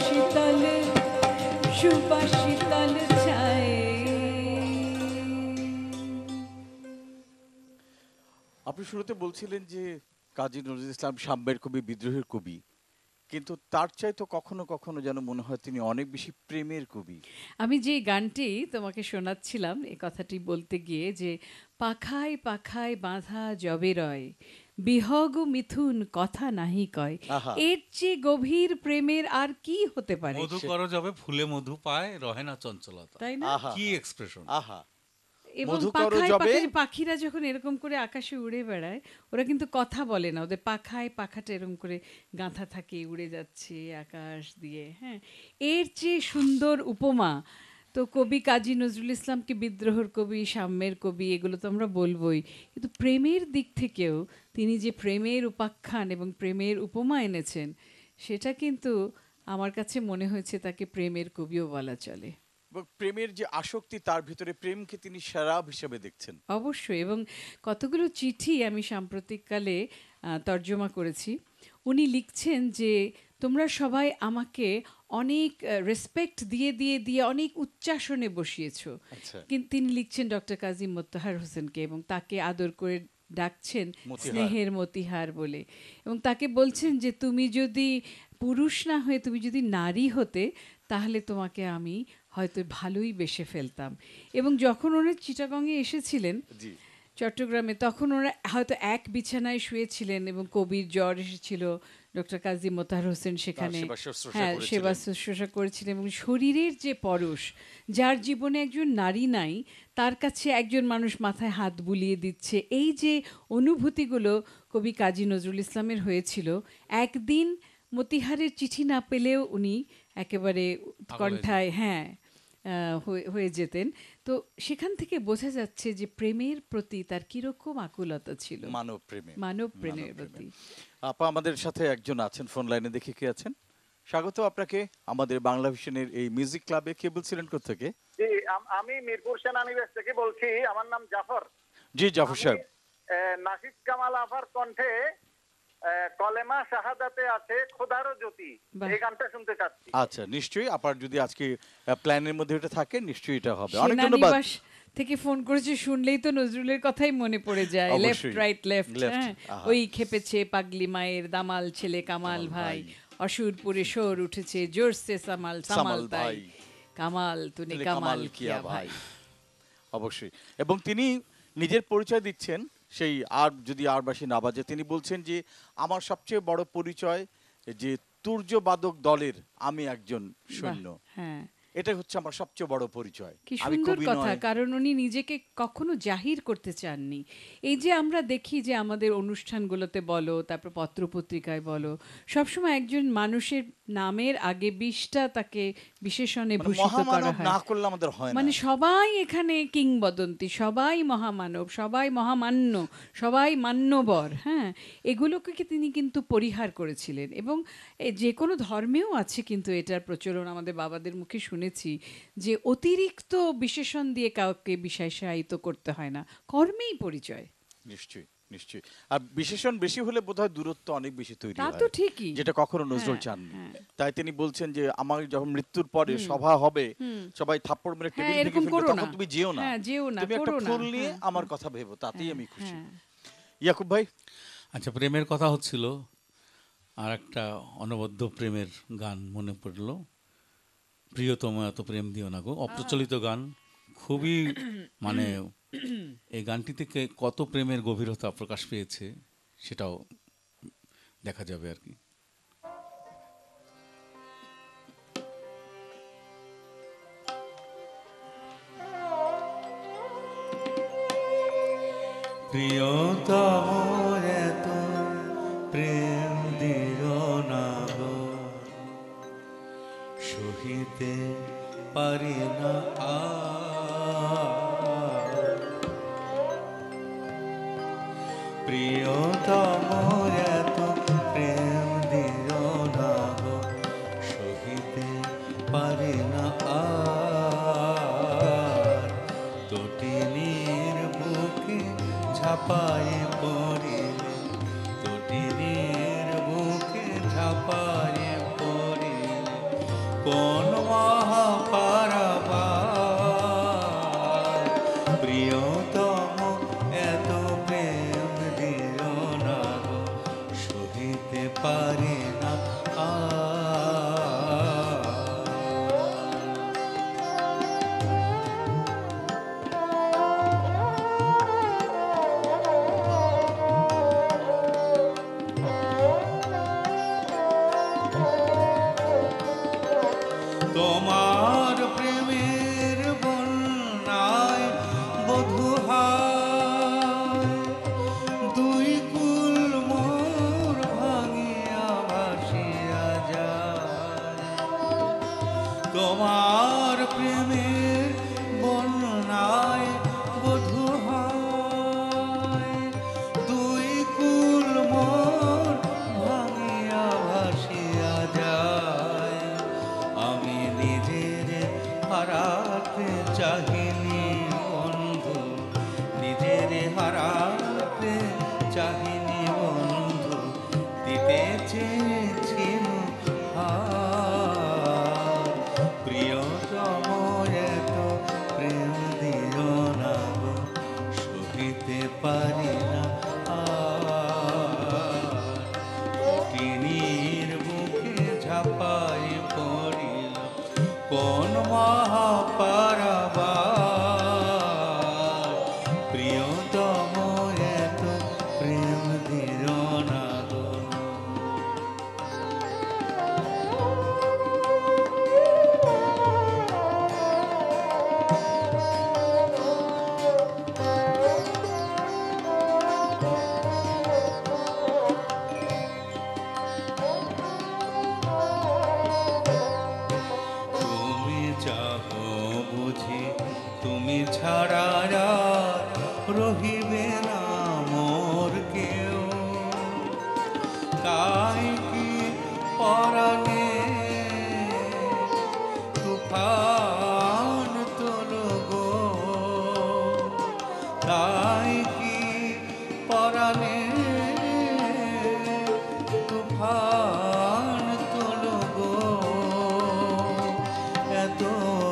শীতল সুবাস শীতল ছায়ে। আপনি শুরুতে বলছিলেন যে কাজী নজরুল ইসলাম সাম্যের কবি, বিদ্রোহের কবি, কিন্তু তার চাইতে কখনো কখনো যেন মনে হয় তিনি অনেক বেশি প্রেমের কবি। আমি যে গানটি তোমাকে শোনাচ্ছিলাম এই কথাটি বলতে গিয়ে যে পাখায় পাখায় বাঁধা যবে রয় বিহগ মিথুন কথা নাহি কয়, আহা। এর চেয়ে গভীর প্রেমের আর কি হতে পারে? মধু করো যাবে ফুলে মধু পায় রহে না চঞ্চলতা। তাই না? আহা কি এক্সপ্রেশন! আহা এবং মধু করো পাখায় যবে- পাখায় পাখিরা যখন এরকম করে আকাশে উড়ে বেড়ায় ওরা কিন্তু কথা বলে না, ওদের পাখায় পাখাটা এরকম করে গাঁথা থাকে, উড়ে যাচ্ছে আকাশ দিয়ে। হ্যাঁ, এর চেয়ে সুন্দর উপমা তো কবি কাজী নজরুল ইসলামকে বিদ্রোহের কবি, সাম্যের কবি, এগুলো তো আমরা বলবোই, কিন্তু প্রেমের দিক থেকেও তিনি যে প্রেমের উপাখ্যান এবং প্রেমের উপমা এনেছেন সেটা কিন্তু আমার কাছে মনে হয়েছে তাকে প্রেমের কবিও বলা চলে। এবং প্রেমের যে আসক্তি, তার ভিতরে প্রেমকে তিনি সেরাব হিসেবে দেখছেন। অবশ্যই, এবং কতগুলো চিঠি আমি সাম্প্রতিককালে তর্জমা করেছি। উনি লিখছেন যে তোমরা সবাই আমাকে অনেক রেসপেক্ট দিয়ে দিয়ে দিয়ে অনেক উচ্চাসনে বসিয়েছো। আচ্ছা। কিন্তু তিনি লিখছেন ডক্টর কাজী মোত্তাহার হোসেনকে এবং তাকে আদর করে ডাকছেন মতিহার। স্নেহের মতিহার বলে, এবং তাকে বলছেন যে তুমি যদি পুরুষ না হয়ে তুমি যদি নারী হতে তাহলে তোমাকে আমি হয়তো ভালোই বেসে ফেলতাম। এবং যখন ওরা চিটাগংয়ে এসেছিলেন জি। চট্টগ্রামে, তখন ওরা হয়তো এক বিছানায় শুয়েছিলেন এবং কবির জ্বর এসেছিল, ডক্টর কাজী মোতাহার হোসেন সেখানে সেবা শুশ্রূষা হ্যাঁ করেছিলেন। সেবা শুশ্রূষা করেছিলেন। এবং শরীরের যে পরশ, যার জীবনে একজন নারী নাই তার কাছে একজন মানুষ মাথায় হাত বুলিয়ে দিচ্ছে, এই যে অনুভূতিগুলো কবি কাজী নজরুল ইসলামের হয়েছিল। একদিন মতিহারের চিঠি না পেলেও উনি একেবারে কণ্ঠায় হ্যাঁ হয়ে যেতেন। তো সেখান থেকে বোঝা যাচ্ছে যে প্রেমের প্রতি তার কিরকম আকুলতা ছিল, মানব প্রেমে। মানব প্রেমের প্রতি। আপা আমাদের সাথে একজন আছেন ফোন লাইনে, দেখি কে আছেন। স্বাগত আপনাকে আমাদের বাংলা ভিশনের এই মিউজিক ক্লাবে। কে বলছিলেন কোথেকে? জি, আমি মিরপুর সেনানিবাস থেকে বলছি। আমার নাম জাফর। জি জাফর সাহেব। নাশিদ কামাল আফার কণ্ঠে কলেমা শাহাদাতে আছে খোদারও জ্যোতি, এই গানটা শুনতে চাচ্ছি। আচ্ছা, নিশ্চয়ই। আপনার যদি আজকে প্ল্যানের মধ্যে এটা থাকে নিশ্চয়ই এটা হবে। অনেক ধন্যবাদ। সেনানিবাস থেকে ফোন করেছে শুনলেই তো নজরুলের কথাই মনে পড়ে যায়। অবশ্যই। লেফট রাইট লেফট, Left, হ্যাঁ, আহা। ওই খেপেছে পাগলি মায়ের দামাল ছেলে কামাল ভাই, অসুরপুরে সোর উঠেছে জোরসে সামাল সামাল তাই, কামাল তুনে কামাল কিয়া ভাই। অবশ্যই। এবং তিনি নিজের পরিচয় দিচ্ছেন, সেই আর যদি আরবাসী না বাজে, তিনি বলছেন যে আমার সবচেয়ে বড় পরিচয় যে তুর্যবাদক দলের আমি একজন সৈন্য। হ্যাঁ, এটা হচ্ছে আমার সবচেয়ে বড় পরিচয়। কি আমি সুন্দর কবি কথা, নয়। কারণ উনি নিজেকে কখনো জাহির করতে চাননি। এই যে আমরা দেখি যে আমাদের অনুষ্ঠানগুলোতে বলো, তারপর পত্রপত্রিকায় বলো, সবসময় একজন মানুষের নামের আগে 20টা তাকে বিশেষণে মানে ভূষিত করা মহামানব হয়। না করলে আমাদের হয় না। মানে সবাই এখানে কিংবদন্তি, সবাই মহামানব, সবাই মহামান্য, সবাই মান্যবর। হ্যাঁ, এগুলোকে তিনি কিন্তু পরিহার করেছিলেন। এবং যে কোনো ধর্মেও আছে কিন্তু এটার প্রচলন, আমাদের বাবাদের মুখে শুনেছি যে অতিরিক্ত বিশেষণ দিয়ে কাউকে বিশেষায়িত করতে হয় না, কর্মেই পরিচয়। নিশ্চয়ই নিশ্চয়ই। আর বিশেষণ বেশি হলে বোধহয় দূরত্ব অনেক বেশি তৈরি তা হয়, তো ঠিকই, যেটা কখনো নজরুল হ্যাঁ, চাননি। হ্যাঁ। তাই তিনি বলছেন যে আমার যখন মৃত্যুর পরে সভা হবে, সবাই থাপ্পড় মেরে টেবিল ভেঙে এরকম ফেলবে, করো তখন না। তুমি যেও না, হ্যাঁ, যেও না, তুমি একটা করো না। ফুল নিয়ে হ্যাঁ, আমার কথা ভেবো, তাতেই আমি খুশি। হ্যাঁ। ইয়াকুব ভাই, আচ্ছা, প্রেমের কথা হচ্ছিল, আর একটা অনবদ্য প্রেমের গান মনে পড়লো, প্রিয়তম এত প্রেম দিও না গো। অপ্রচলিত গান, খুবই মানে এই গানটি থেকে কত প্রেমের গভীরতা প্রকাশ পেয়েছে সেটাও দেখা যাবে আর কি। প্রিয়তম এত প্রেম দিও না গো, সহিতে পারি না আর। প্রিয়তম এত প্রেম দিও না গো, সহিতে পারি না আর। তটিনীর বুকে ঝাঁপায় পড়িলে, তটিনীর বুকে ঝাঁপায় পড়িলে কোন মহাপারাবার প্রিয়তম এত প্রেম দিও না গো সহিতে পারি না তোমার প্রেমের বন্যায় বধূহায় দুই কুল মোর ভাঙিয়া ভাসিয়া যায় তোমার প্রেমের বন্যায় বধূহায় দুই কুল মোর ভাঙিয়া ভাসিয়া যায় আমি নিজের হারাতে চাহিনি বন্ধু নিজের হারাতে চাহিনি বন্ধু দিতে চেয়েছি প্রিয়তম এত প্রেম দিও না গো সহিতে পারি না টিনির বুকে ঝাঁপাই পড়িল কোন মহাপারাবার প্রিয়তম এত প্রেম দিও না গো তুমি চাহো বুঝি তুমি ছাড়া আর রহিবে না মোর কেউ তাই কি পরাণে তুফান তোলো গো তাই কি পরাণে তুফান তোলো গো এত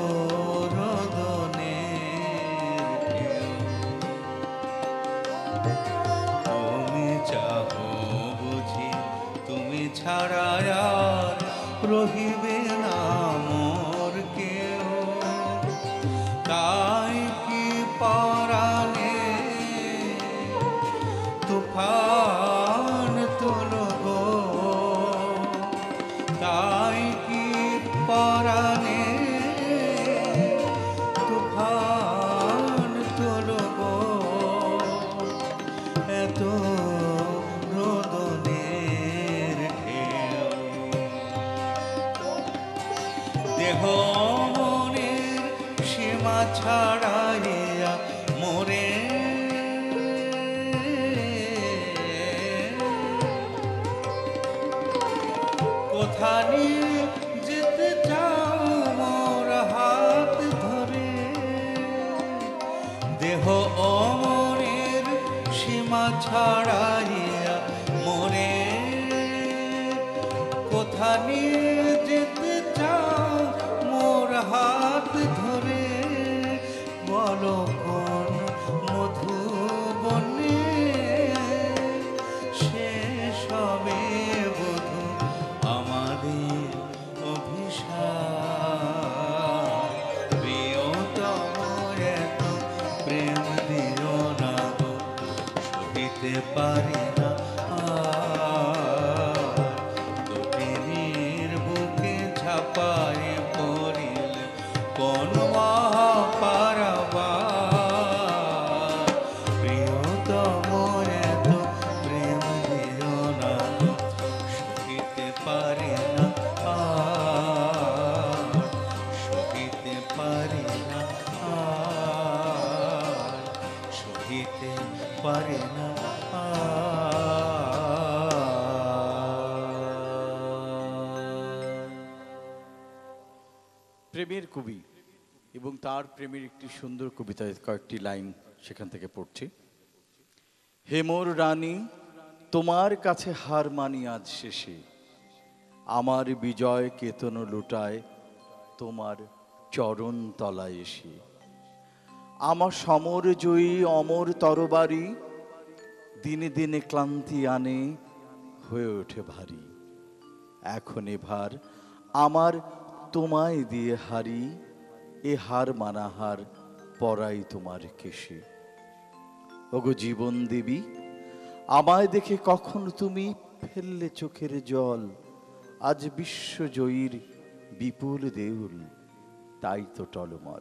রোদনের ঢেউ তুমি চাহো বুঝি তুমি ছাড়া আর রহিবে না মোর কেউ তাই কি পরাণে তুফান তোলো গো তাই কি পরাণে তুফান তোলো গো এত রোদনের ঢেউ দেহ মনের সীমা ছাড়াইয়া মোরে কোথা নিয়ে যেতে চাও মোর হাত ধরে দেহ অমরের সীমা ছাড়াইয়া মোরে কোথা নিয়ে যেতে চাও মোর হাত ধরে বলো কোন মধুবনে শেষ হবে বধূ আমাদের অভিশাপ প্রিয়তম এত প্রেম দিও না গো সহিতে পারি না দুটির বুকে ঝাঁপায় পড়িলে কোন মহাপারাবার প্রিয়তম এত প্রেম দিও না গো সহিতে পারি না সহিতে পারি না সহিতে পারি না প্রেমের কবি এবং তার প্রেমের একটি সুন্দর কবিতায় কয়েকটি লাইন সেখান থেকে পড়ছি। হে মোর রানী, তোমার কাছে হার মানি আজ শেষে, আমার বিজয় কেতন লুটায় তোমার চরণ তলায় এসে। আমার সমর জয়ী অমর তরবারি দিনে দিনে ক্লান্তি আনে, হয়ে ওঠে ভারী। এখন এবার আমার তোমায় দিয়ে হারি, এ হার মানাহার পরাই তোমার কেশে। ওগো জীবন দেবী, আমায় দেখে কখন তুমি ফেললে চোখের জল, আজ বিশ্বজয়ীর বিপুল দেউল তাই তো টলমল।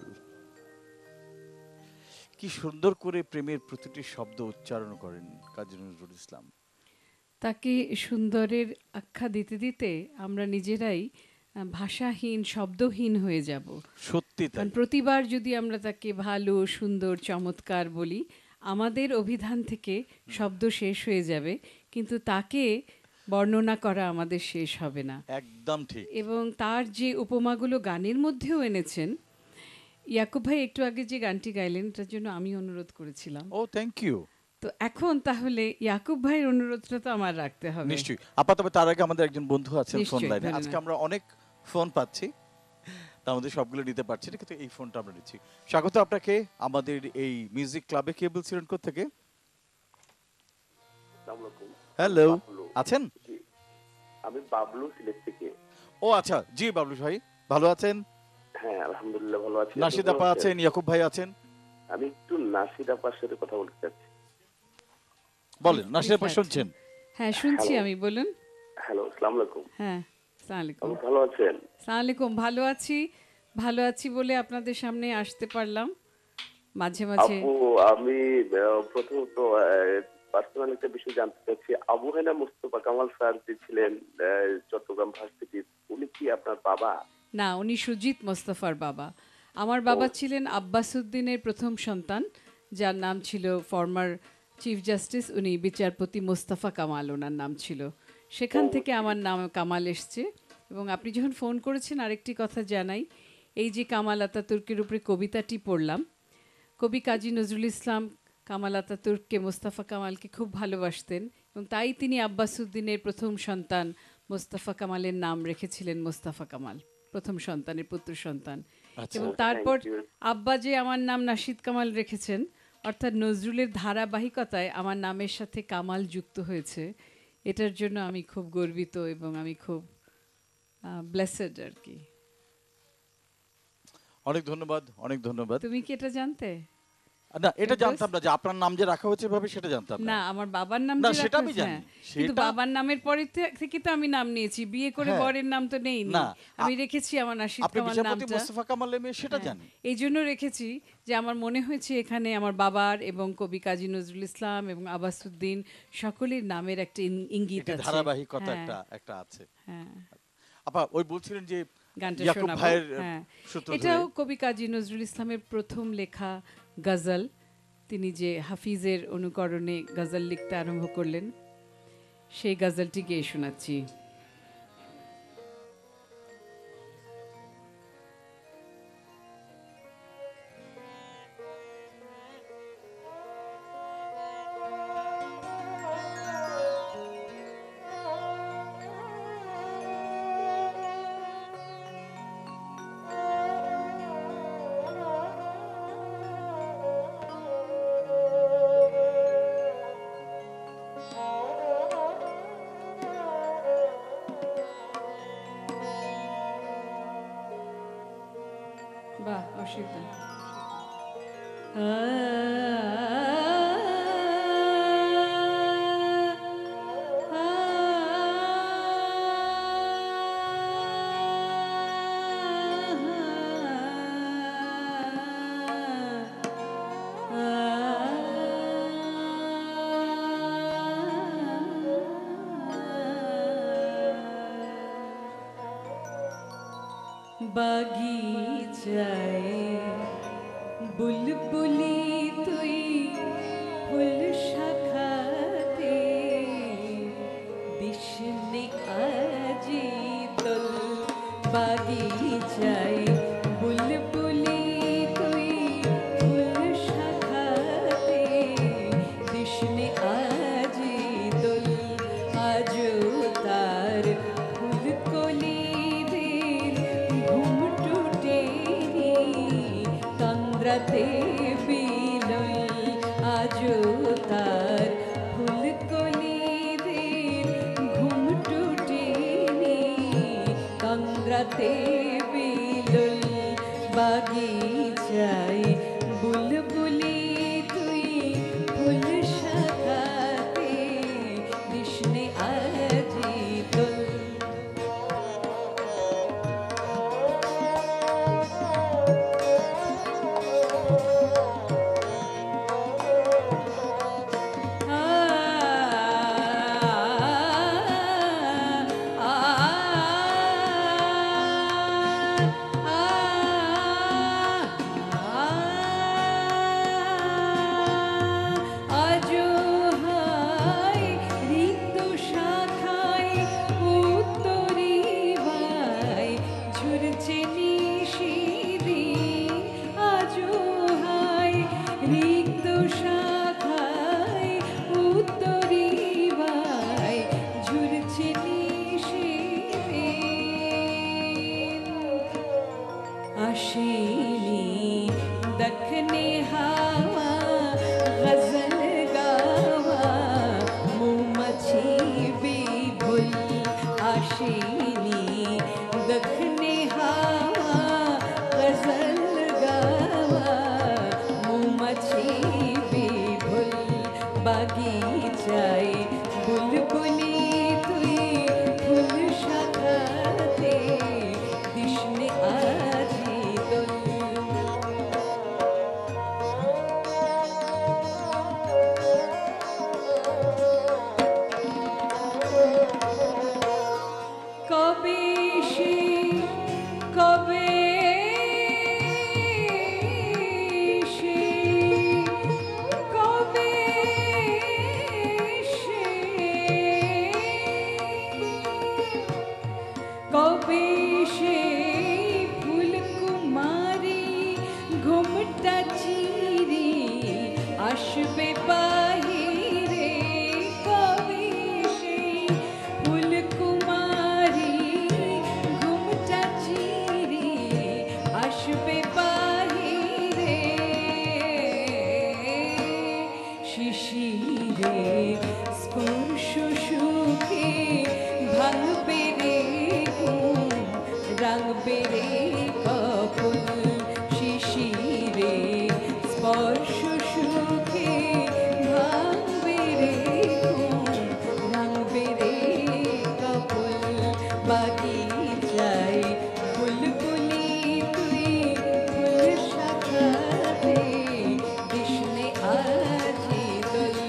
কি সুন্দর করে প্রেমের প্রতিটি শব্দ উচ্চারণ করেন কাজী নজরুল ইসলাম। তাকে সুন্দরের আখ্যা দিতে দিতে আমরা নিজেরাই ভাষাহীন, শব্দহীন হয়ে যাব। সত্যি তাই। কারণ প্রতিবার যদি আমরা তাকে ভালো, সুন্দর, চমৎকার বলি, আমাদের অভিধান থেকে শব্দ শেষ হয়ে যাবে, কিন্তু তাকে বর্ণনা করা আমাদের শেষ হবে না। একদম ঠিক। এবং তার যে উপমাগুলো গানের মধ্যেও এনেছেন, ইয়াকুব ভাই একটু আগে যে গানটি গাইলেন তার জন্য আমি অনুরোধ করেছিলাম। ও থ্যাংক ইউ। তো এখন তাহলে ইয়াকুব ভাইয়ের অনুরোধটা তো আমার রাখতে হবে। নিশ্চয়ই। আপাতত তার আগে আমাদের একজন বন্ধু আছেন ফোন নিশ্চয়ই, লাইনে। ধরে আজকে নাও। আমরা অনেক ফোন পাচ্ছি, তার মধ্যে সবগুলো নিতে পারছি না, কিন্তু এই ফোনটা আমরা নিচ্ছি। স্বাগত আপনাকে আমাদের এই মিউজিক ক্লাবে। কে বলছিলেন কোত্থেকে? হ্যালো, আছেন? আমি বাবলু সিলেট থেকে। ও আচ্ছা, জি বাবলু ভাই, ভালো আছেন? হ্যাঁ আলহামদুলিল্লাহ ভালো আছি। নাশিদ আপা আছেন, ইয়াকুব ভাই আছেন। আমি একটু নাশিদ আপার সাথে কথা বলতে চাচ্ছি। বলেন, নাশিদ আপা ঠিক আছে। শুনছেন? হ্যাঁ শুনছি হ্যালো। আমি, বলুন। হ্যালো, আসসালামু আলাইকুম। হ্যাঁ, আসসালামু আলাইকুম। আপনি ভালো আছেন? আসসালামু আলাইকুম। ভালো আছি, ভালো আছি বলে আপনাদের সামনে আসতে পারলাম মাঝে মাঝে। আপু, আমি প্রথমত পার্সোনাল একটা বিষয় জানতে চাচ্ছি। আবু হেনা মুস্তফা কামাল স্যার যে ছিলেন চট্টগ্রাম ভার্সিটির, উনি কি আপনার বাবা? না, উনি সুজিত মোস্তফার বাবা। আমার বাবা ছিলেন আব্বাসউদ্দিনের প্রথম সন্তান, যার নাম ছিল ফর্মার চিফ জাস্টিস, উনি বিচারপতি মোস্তফা কামাল ওনার নাম ছিল। সেখান থেকে আমার নাম কামাল এসছে। এবং আপনি যখন ফোন করেছেন আরেকটি কথা জানাই, এই যে কামাল আতাতুর্কের উপরে কবিতাটি পড়লাম, কবি কাজী নজরুল ইসলাম কামাল আতাতুর্ককে, মোস্তফা কামালকে খুব ভালোবাসতেন, এবং তাই তিনি আব্বাসউদ্দিনের প্রথম সন্তান মোস্তফা কামালের নাম রেখেছিলেন মোস্তফা কামাল, প্রথম সন্তানের পুত্র সন্তান। এবং তারপর আব্বা যে আমার নাম নাশিদ কামাল রেখেছেন, অর্থাৎ নজরুলের ধারাবাহিকতায় আমার নামের সাথে কামাল যুক্ত হয়েছে। এটার জন্য আমি খুব গর্বিত এবং আমি খুব ব্লেসেড আর কি। অনেক ধন্যবাদ, অনেক ধন্যবাদ। তুমি কি এটা জানতে? না, এটা জানতাম না যে আপনার নাম যে রাখা হয়েছে ভাবে, সেটা জানতাম না, আমার বাবার নাম না, যে সেটা রাখা আমি হয়েছে, জানি। হ্যাঁ। কিন্তু বাবার নামের পরে থেকে তো আমি নাম নিয়েছি, বিয়ে করে হ্যাঁ। বরের নাম তো নেইনি। না, আমি রেখেছি আমার নাশিদ আপনি কামাল বিচারপতি নামটা। মোস্তফা কামালের মেয়ে, সেটা হ্যাঁ, জানি। এই জন্য রেখেছি যে আমার মনে হয়েছে এখানে আমার বাবার এবং কবি কাজী নজরুল ইসলাম এবং আব্বাসউদ্দিন সকলের নামের একটা ইঙ্গিত এটা আছে। ধারাবাহিকতা হ্যাঁ, একটা আছে। হ্যাঁ। আপা ওই বলছিলেন যে গানটা ইয়াকুব শোনাবো। ভাইয়ের হ্যাঁ, সূত্র এটাও ধরে। কবি কাজী নজরুল ইসলামের প্রথম লেখা গজল। তিনি যে হাফিজের অনুকরণে গজল লিখতে আরম্ভ করলেন, সেই গজলটি গেয়ে শোনাচ্ছি। বাহ, অসাধারণ। বাগিচায় বুলবুলি তুই ফুল শাখাতে দিশনে আজি তোল। বাগিচায় বুলবুলি তুই ফুল শাখাতে দিশনে আজি তোল। আজও তার ফুল কলি ঘুমটু কাংরাতে বিলই আজো তার ফুলকলিদের ঘুম টুটেনি কাংরাতে বিলই বাগিচায় বুলবুলি তুই ফুল শাখাতে কৃষ্ণে আজি দোল আজো হায় ঋতু শাখায় উত্তরি ভাই ঝুরছে নিশিরি আজো হায় ঋতু শাখায় উত্তরি ভাই ঝুরছে নিশিরি আশিনি দক্ষিণে হাওয়া গজল গাওয়া মৌমাছি বিভুল আশিনি দক্ষিণে হাওয়া গজল গাওয়া মৌমাছি বিভুল বাগিচায় বুলবুলি তুই ফুল শাখাতে কৃষ্ণে আজি দোল কবে সে কবে সে কবে সে কবে সে ফুলকুমারী ঘুমটা চিরি আসবে বাহিরে কবে সে ফুলকুমারী ঘুমটা চিরি আসবে বাহিরে শিশিরে স্পর্শ সুখে ভাঙবে রে ঘুম রাঙবে রে কপল শিশিরে স্পর্শ সুখে ভাঙবে রে ঘুম রাঙবে রে কপল বাগিচায় বুলবুলি তুই ফুল শাখাতে কৃষ্ণে আজি দোল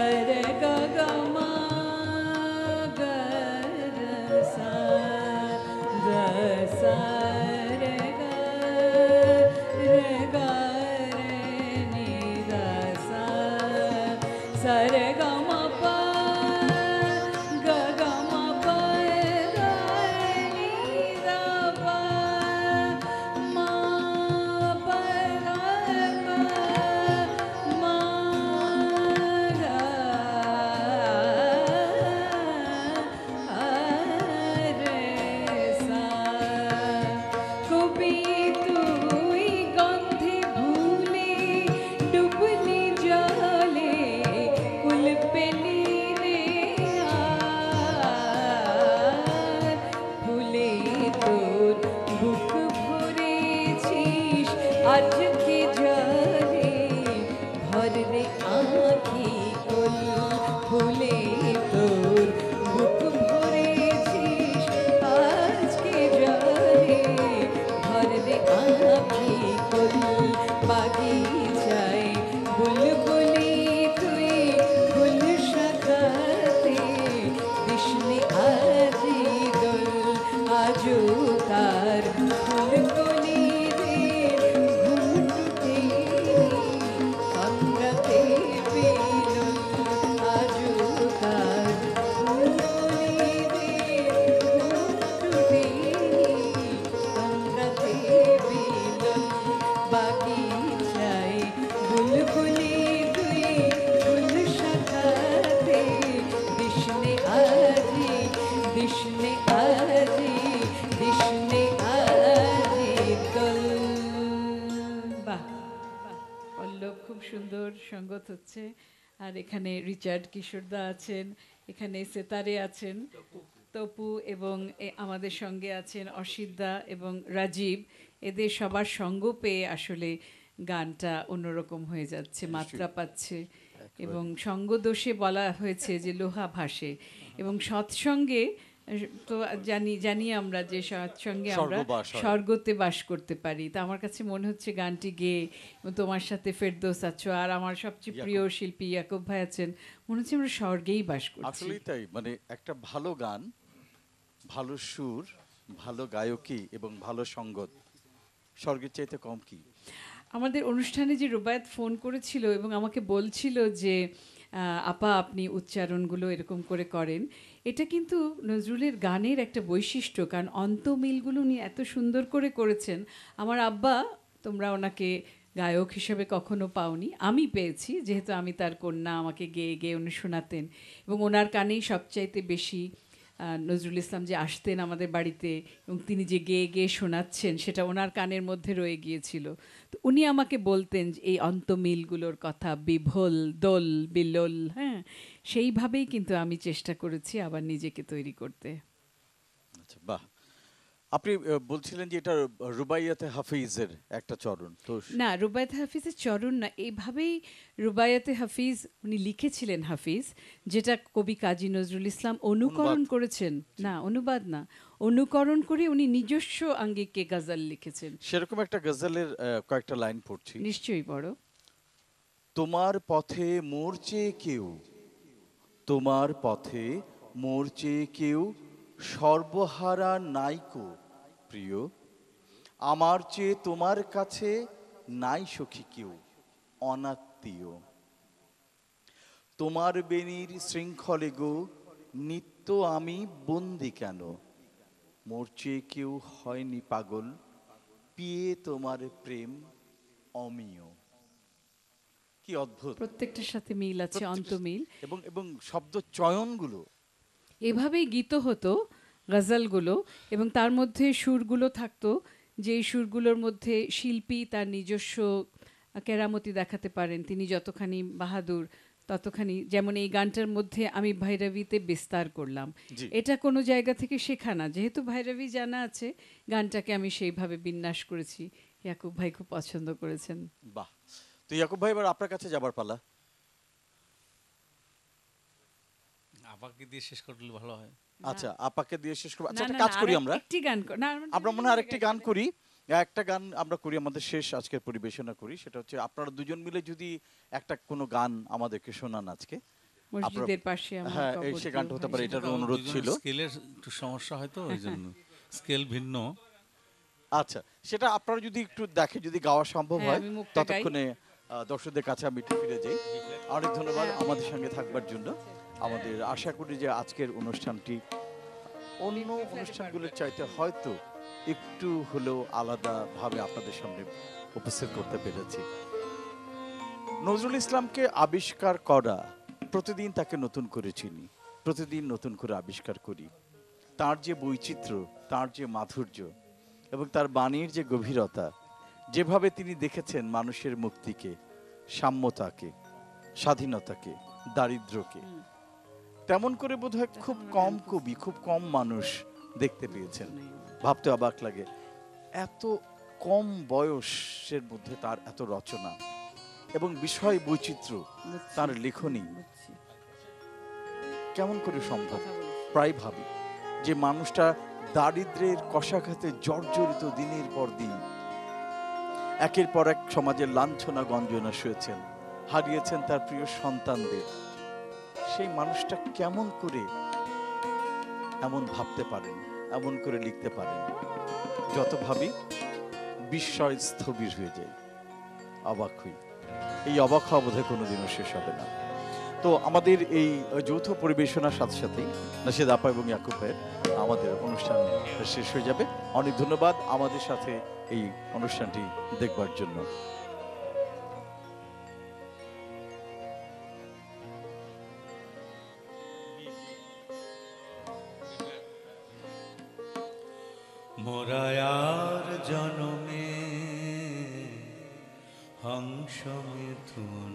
रे ग ग म ग र सा द सा रे ग रे नि द सा रे ग म प ग ग म प ग नि द प म प ग ग म ग রে সা কবি তুই গন্ধে ভুলে ডুবলি জলে কুল পেলি রে আর ভুলে তোর বুক ভরেছিস আজকে জলে ভর রে আঁখি কোল ভুলে তোর বুক ভরেছিস আজকে জলে ভর রে আঁখি কোল বাগিচায় বুলবুলি তুই ফুল শাখাতে কৃষ্ণে আজি দোল আজও তার ফুলকলি রে ঘুমটুটে কামরাতে বেলুন আজও তার ফুলকলি রে ঘুমটুটে কামরাতে বেলুন বাগিচায় বুলবুলি তুই ফুল শাখাতে কৃষ্ণে আজি কৃষ্ণে আজি কৃষ্ণে আজি দোল বাহ পল্লব খুব সুন্দর সঙ্গত হচ্ছে আর এখানে রিচার্ড কিশোরদা আছেন এখানে সেতারে আছেন তপু এবং আমাদের সঙ্গে আছেন অসিতদা এবং রাজীব এদের সবার সঙ্গ পেয়ে আসলে গানটা অন্যরকম হয়ে যাচ্ছে মাত্রা পাচ্ছে এবং সঙ্গদোষে বলা হয়েছে যে লোহা ভাসে এবং সৎসঙ্গে তো জানি আমরা যে সৎসঙ্গে আমরা স্বর্গবাস হয়। স্বর্গতে বাস করতে পারি তা আমার কাছে মনে হচ্ছে গানটি গেয়ে এবং তোমার সাথে ফেরদৌস আছো আর আমার সবচেয়ে প্রিয় শিল্পী ইয়াকুব ভাই আছেন মনে হচ্ছে আমরা স্বর্গেই বাস করছি আসলেই তাই মানে একটা ভালো গান ভালো সুর ভালো গায়কী এবং ভালো সঙ্গত স্বর্গের চাইতে কম কি আমাদের অনুষ্ঠানে যে রুবায়েত ফোন করেছিল এবং আমাকে বলছিল যে আপা আপনি উচ্চারণগুলো এরকম করে করেন এটা কিন্তু নজরুলের গানের একটা বৈশিষ্ট্য কারণ অন্তমিলগুলো উনি এত সুন্দর করে করেছেন আমার আব্বা তোমরা ওনাকে গায়ক হিসেবে কখনো পাওনি আমি পেয়েছি যেহেতু আমি তার কন্যা আমাকে গেয়ে গেয়ে উনি শোনাতেন এবং ওনার কানেই সবচাইতে বেশি নজরুল ইসলাম যে আসতেন আমাদের বাড়িতে এবং তিনি যে গেয়ে গেয়ে শোনাচ্ছেন সেটা ওনার কানের মধ্যে রয়ে গিয়েছিল তো উনি আমাকে বলতেন যে এই অন্তমিলগুলোর কথা বিভোল দোল বিলোল হ্যাঁ সেইভাবেই কিন্তু আমি চেষ্টা করেছি আবার নিজেকে তৈরি করতে আচ্ছা বাহ আপনি বলছিলেন যে এটা রুবাইয়াতে হাফিজের একটা চরণ তো না রুবায়াতে হাফিজের চরণ না এইভাবেই রুবায়াতে হাফিজ উনি লিখেছিলেন হাফিজ যেটা কবি কাজী নজরুল ইসলাম অনুকরণ করেছেন না অনুবাদ না অনুকরণ করে উনি নিজস্ব আঙ্গিকে গজল লিখেছেন সেরকম একটা গজলের কয়েকটা লাইন পড়ছি নিশ্চয়ই পড়ো তোমার পথে মোর চেয়ে কেউ তোমার পথে মোর চেয়ে কেউ সর্বহারা নাইকো প্রিয় আমার চেয়ে তোমার কাছে নাই সখী কেউ অনাত্মীয় তোমার বেনির শৃঙ্খলে গো নিত্য আমি বন্দি কেন মোর চেয়ে কেউ হয়নি পাগল পিয়ে তোমার প্রেম অমিয় কি অদ্ভুত প্রত্যেকটার সাথে মিল আছে অন্তমিল এবং এবং শব্দ চয়নগুলো এভাবেই গীত হতো গজলগুলো এবং তার মধ্যে সুরগুলো থাকতো যেই সুরগুলোর মধ্যে শিল্পী তার নিজস্ব কেরামতি দেখাতে পারেন তিনি যতখানি বাহাদুর ততখানি যেমন এই গানটার মধ্যে আমি ভৈরবীতে বিস্তার করলাম এটা কোনো জায়গা থেকে শেখা না যেহেতু ভৈরবী জানা আছে গানটাকে আমি সেইভাবে বিন্যাস করেছি ইয়াকুব ভাই খুব পছন্দ করেছেন বাহ তো ইয়াকুব ভাই এবার আপনার কাছে যাবার পালা আপাকে দিয়ে শেষ করলে ভালো হয় আচ্ছা আপাকে দিয়ে শেষ করব আচ্ছা না, একটা না, কাজ না, করি আরেক- আমরা একটি গান না, আমরা মনে হয় আরেকটি গান করি একটা গান আমরা করি আমাদের শেষ আজকের পরিবেশনা করি সেটা হচ্ছে আপনারা দুজন মিলে যদি একটা কোনো গান আমাদেরকে শোনান আজকে মসজিদের পাশে আমার হ্যাঁ এই কবর সে দিয়ে গানটা হতে পারে, এটার অনুরোধ ছিল। স্কেলের একটু সমস্যা হয়তো ওই জন্য স্কেল ভিন্ন। আচ্ছা, সেটা আপনারা যদি একটু দেখে, যদি গাওয়া সম্ভব হ্যাঁ, হয় আমি মুখটা গাই। ততক্ষণে দর্শকদের কাছে আমি একটু ফিরে যাই। অনেক ধন্যবাদ হ্যাঁ। আমাদের সঙ্গে থাকবার জন্য। আমাদের আশা করি যে আজকের অনুষ্ঠানটি অন্য অনুষ্ঠানগুলোর চাইতে হয়তো একটু হলেও আলাদাভাবে আপনাদের সামনে উপস্থিত করতে পেরেছি। নজরুল ইসলামকে আবিষ্কার করা, প্রতিদিন তাকে নতুন করে চিনি, প্রতিদিন নতুন করে আবিষ্কার করি। তার যে বৈচিত্র্য, তার যে মাধুর্য এবং তার বাণীর যে গভীরতা, যেভাবে তিনি দেখেছেন মানুষের মুক্তিকে, সাম্যতাকে, স্বাধীনতাকে, দারিদ্র্যকে, তেমন করে বোধহয় খুব কম কবি, খুব কম মানুষ দেখতে পেয়েছেন। ভাবতে অবাক লাগে, এত কম বয়সের মধ্যে তার এত রচনা এবং বিষয় বৈচিত্র্য, তার লেখনী কেমন করে সম্ভব? প্রায় ভাবি যে মানুষটা দারিদ্র্যের কষাঘাতে জর্জরিত দিনের পর দিন একের পর এক সমাজের লাঞ্ছনা গঞ্জনা শুয়েছেন, হারিয়েছেন তার প্রিয় সন্তানদের। সেই মানুষটা কেমন করে এমন ভাবতে পারেন, এমন করে লিখতে পারেন? যত ভাবি বিস্ময় স্থবির হয়ে যায়, অবাক হই। এই অবাক হওয়া বোধহয় কোনোদিনও শেষ হবে না। তো আমাদের এই যৌথ পরিবেশনার সাথে সাথেই নাশিদ আপা এবং ইয়াকুব ভাইয়ের আমাদের অনুষ্ঠান শেষ হয়ে যাবে। অনেক ধন্যবাদ আমাদের সাথে এই অনুষ্ঠানটি দেখবার জন্য। মোরায়ার জনমে হংস মিথুন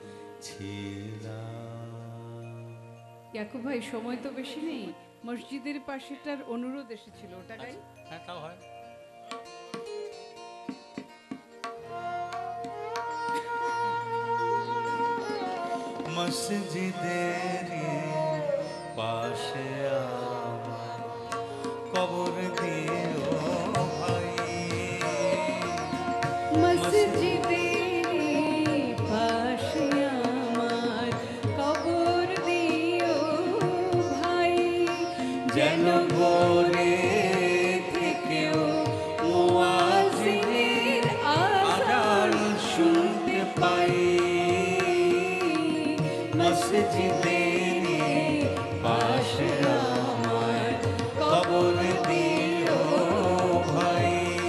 ছিলাম। ইয়াকুব ভাই, সময় তো বেশি নেই, মসজিদের পাশেটার অনুরোধ এসেছিল, ওটা গাই। হ্যাঁ তাও হয়। মসজিদের পাশে আমার কবর দিও ভাই, মসজিদের পাশে আমার কবর দিও ভাই, যেন ভোরে থেকেও মুয়াজ্জিনের আযান শুনতে পাই। মসজিদের পাশে আমার কবর দিও ভাই।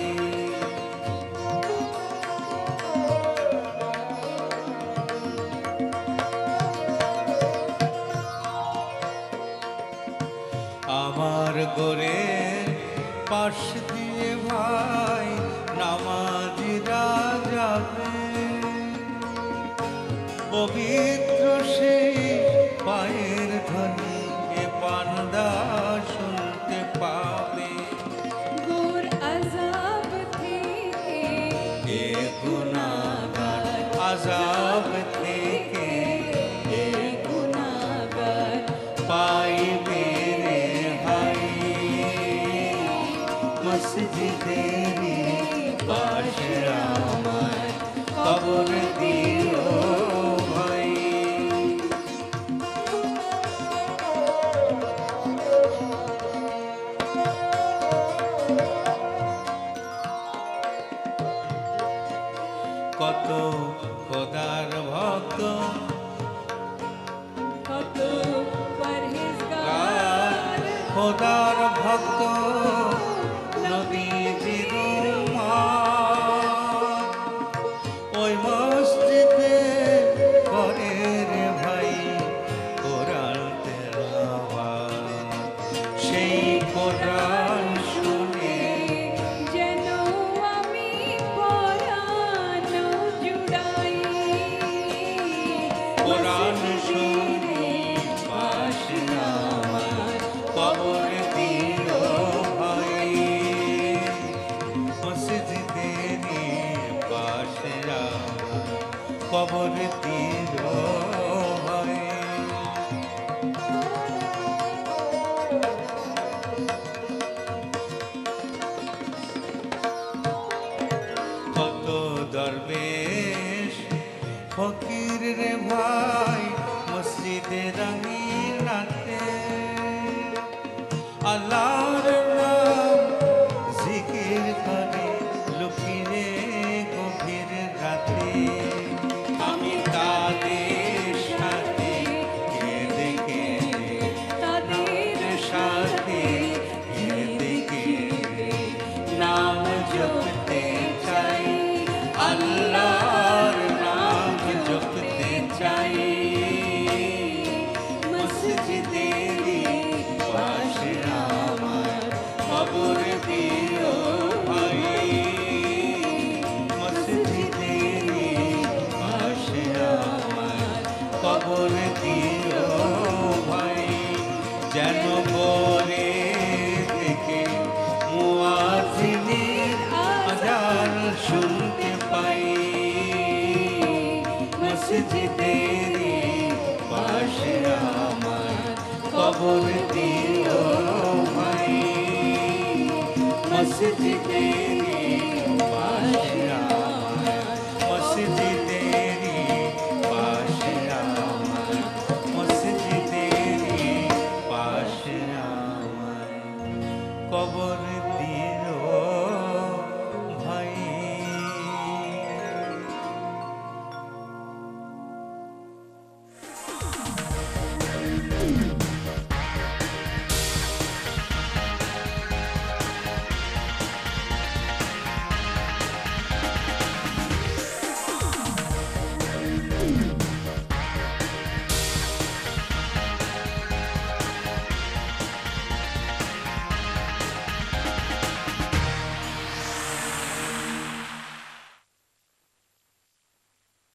আমার গোরের পাশ দিয়ে ভাই নামাজিরা যাবে, পবিত্র সেই পায়ের ধ্বনি এ বান্দা শুনতে পাবে। গোর আযাব থেকে এ গুনাহগার আযাব থেকে এ গুনাহগার পাইবে রেহাই। মসজিদের পাশে আমার কবর দিও ভাই। কত খোদার ভক্ত, কত পরহেজগার, খোদার ভক্ত নবীজির উম্মত ওই মসজিদে করে রে ভাই কোরআন তেলাওয়াত। সেই কোরআন শুনে যেন আমি পরাণ জুড়াই, কোরআন শুনে পাশে আমার কবর দিও রাঙিনাতে আল্লাহর নাম জিকির করে লুকিয়ে গভীর রাতে আমি তাদের সাথে কেঁদে কেঁদে তাদের সাথে কেঁদে কেঁদে নাম জপতে চাই আল্লাহর নাম জপতে চাই মসজিদেরই পাশে আমার কবর দিও ভাই মসজিদেরই পাশে আমার কবর দিও ভাই যেন ভোরে থেকে মুয়াজ্জিনের আযান শুনতে পাই মসজিদেরই পাশে আমার কবর দিও ভাই মসজিদে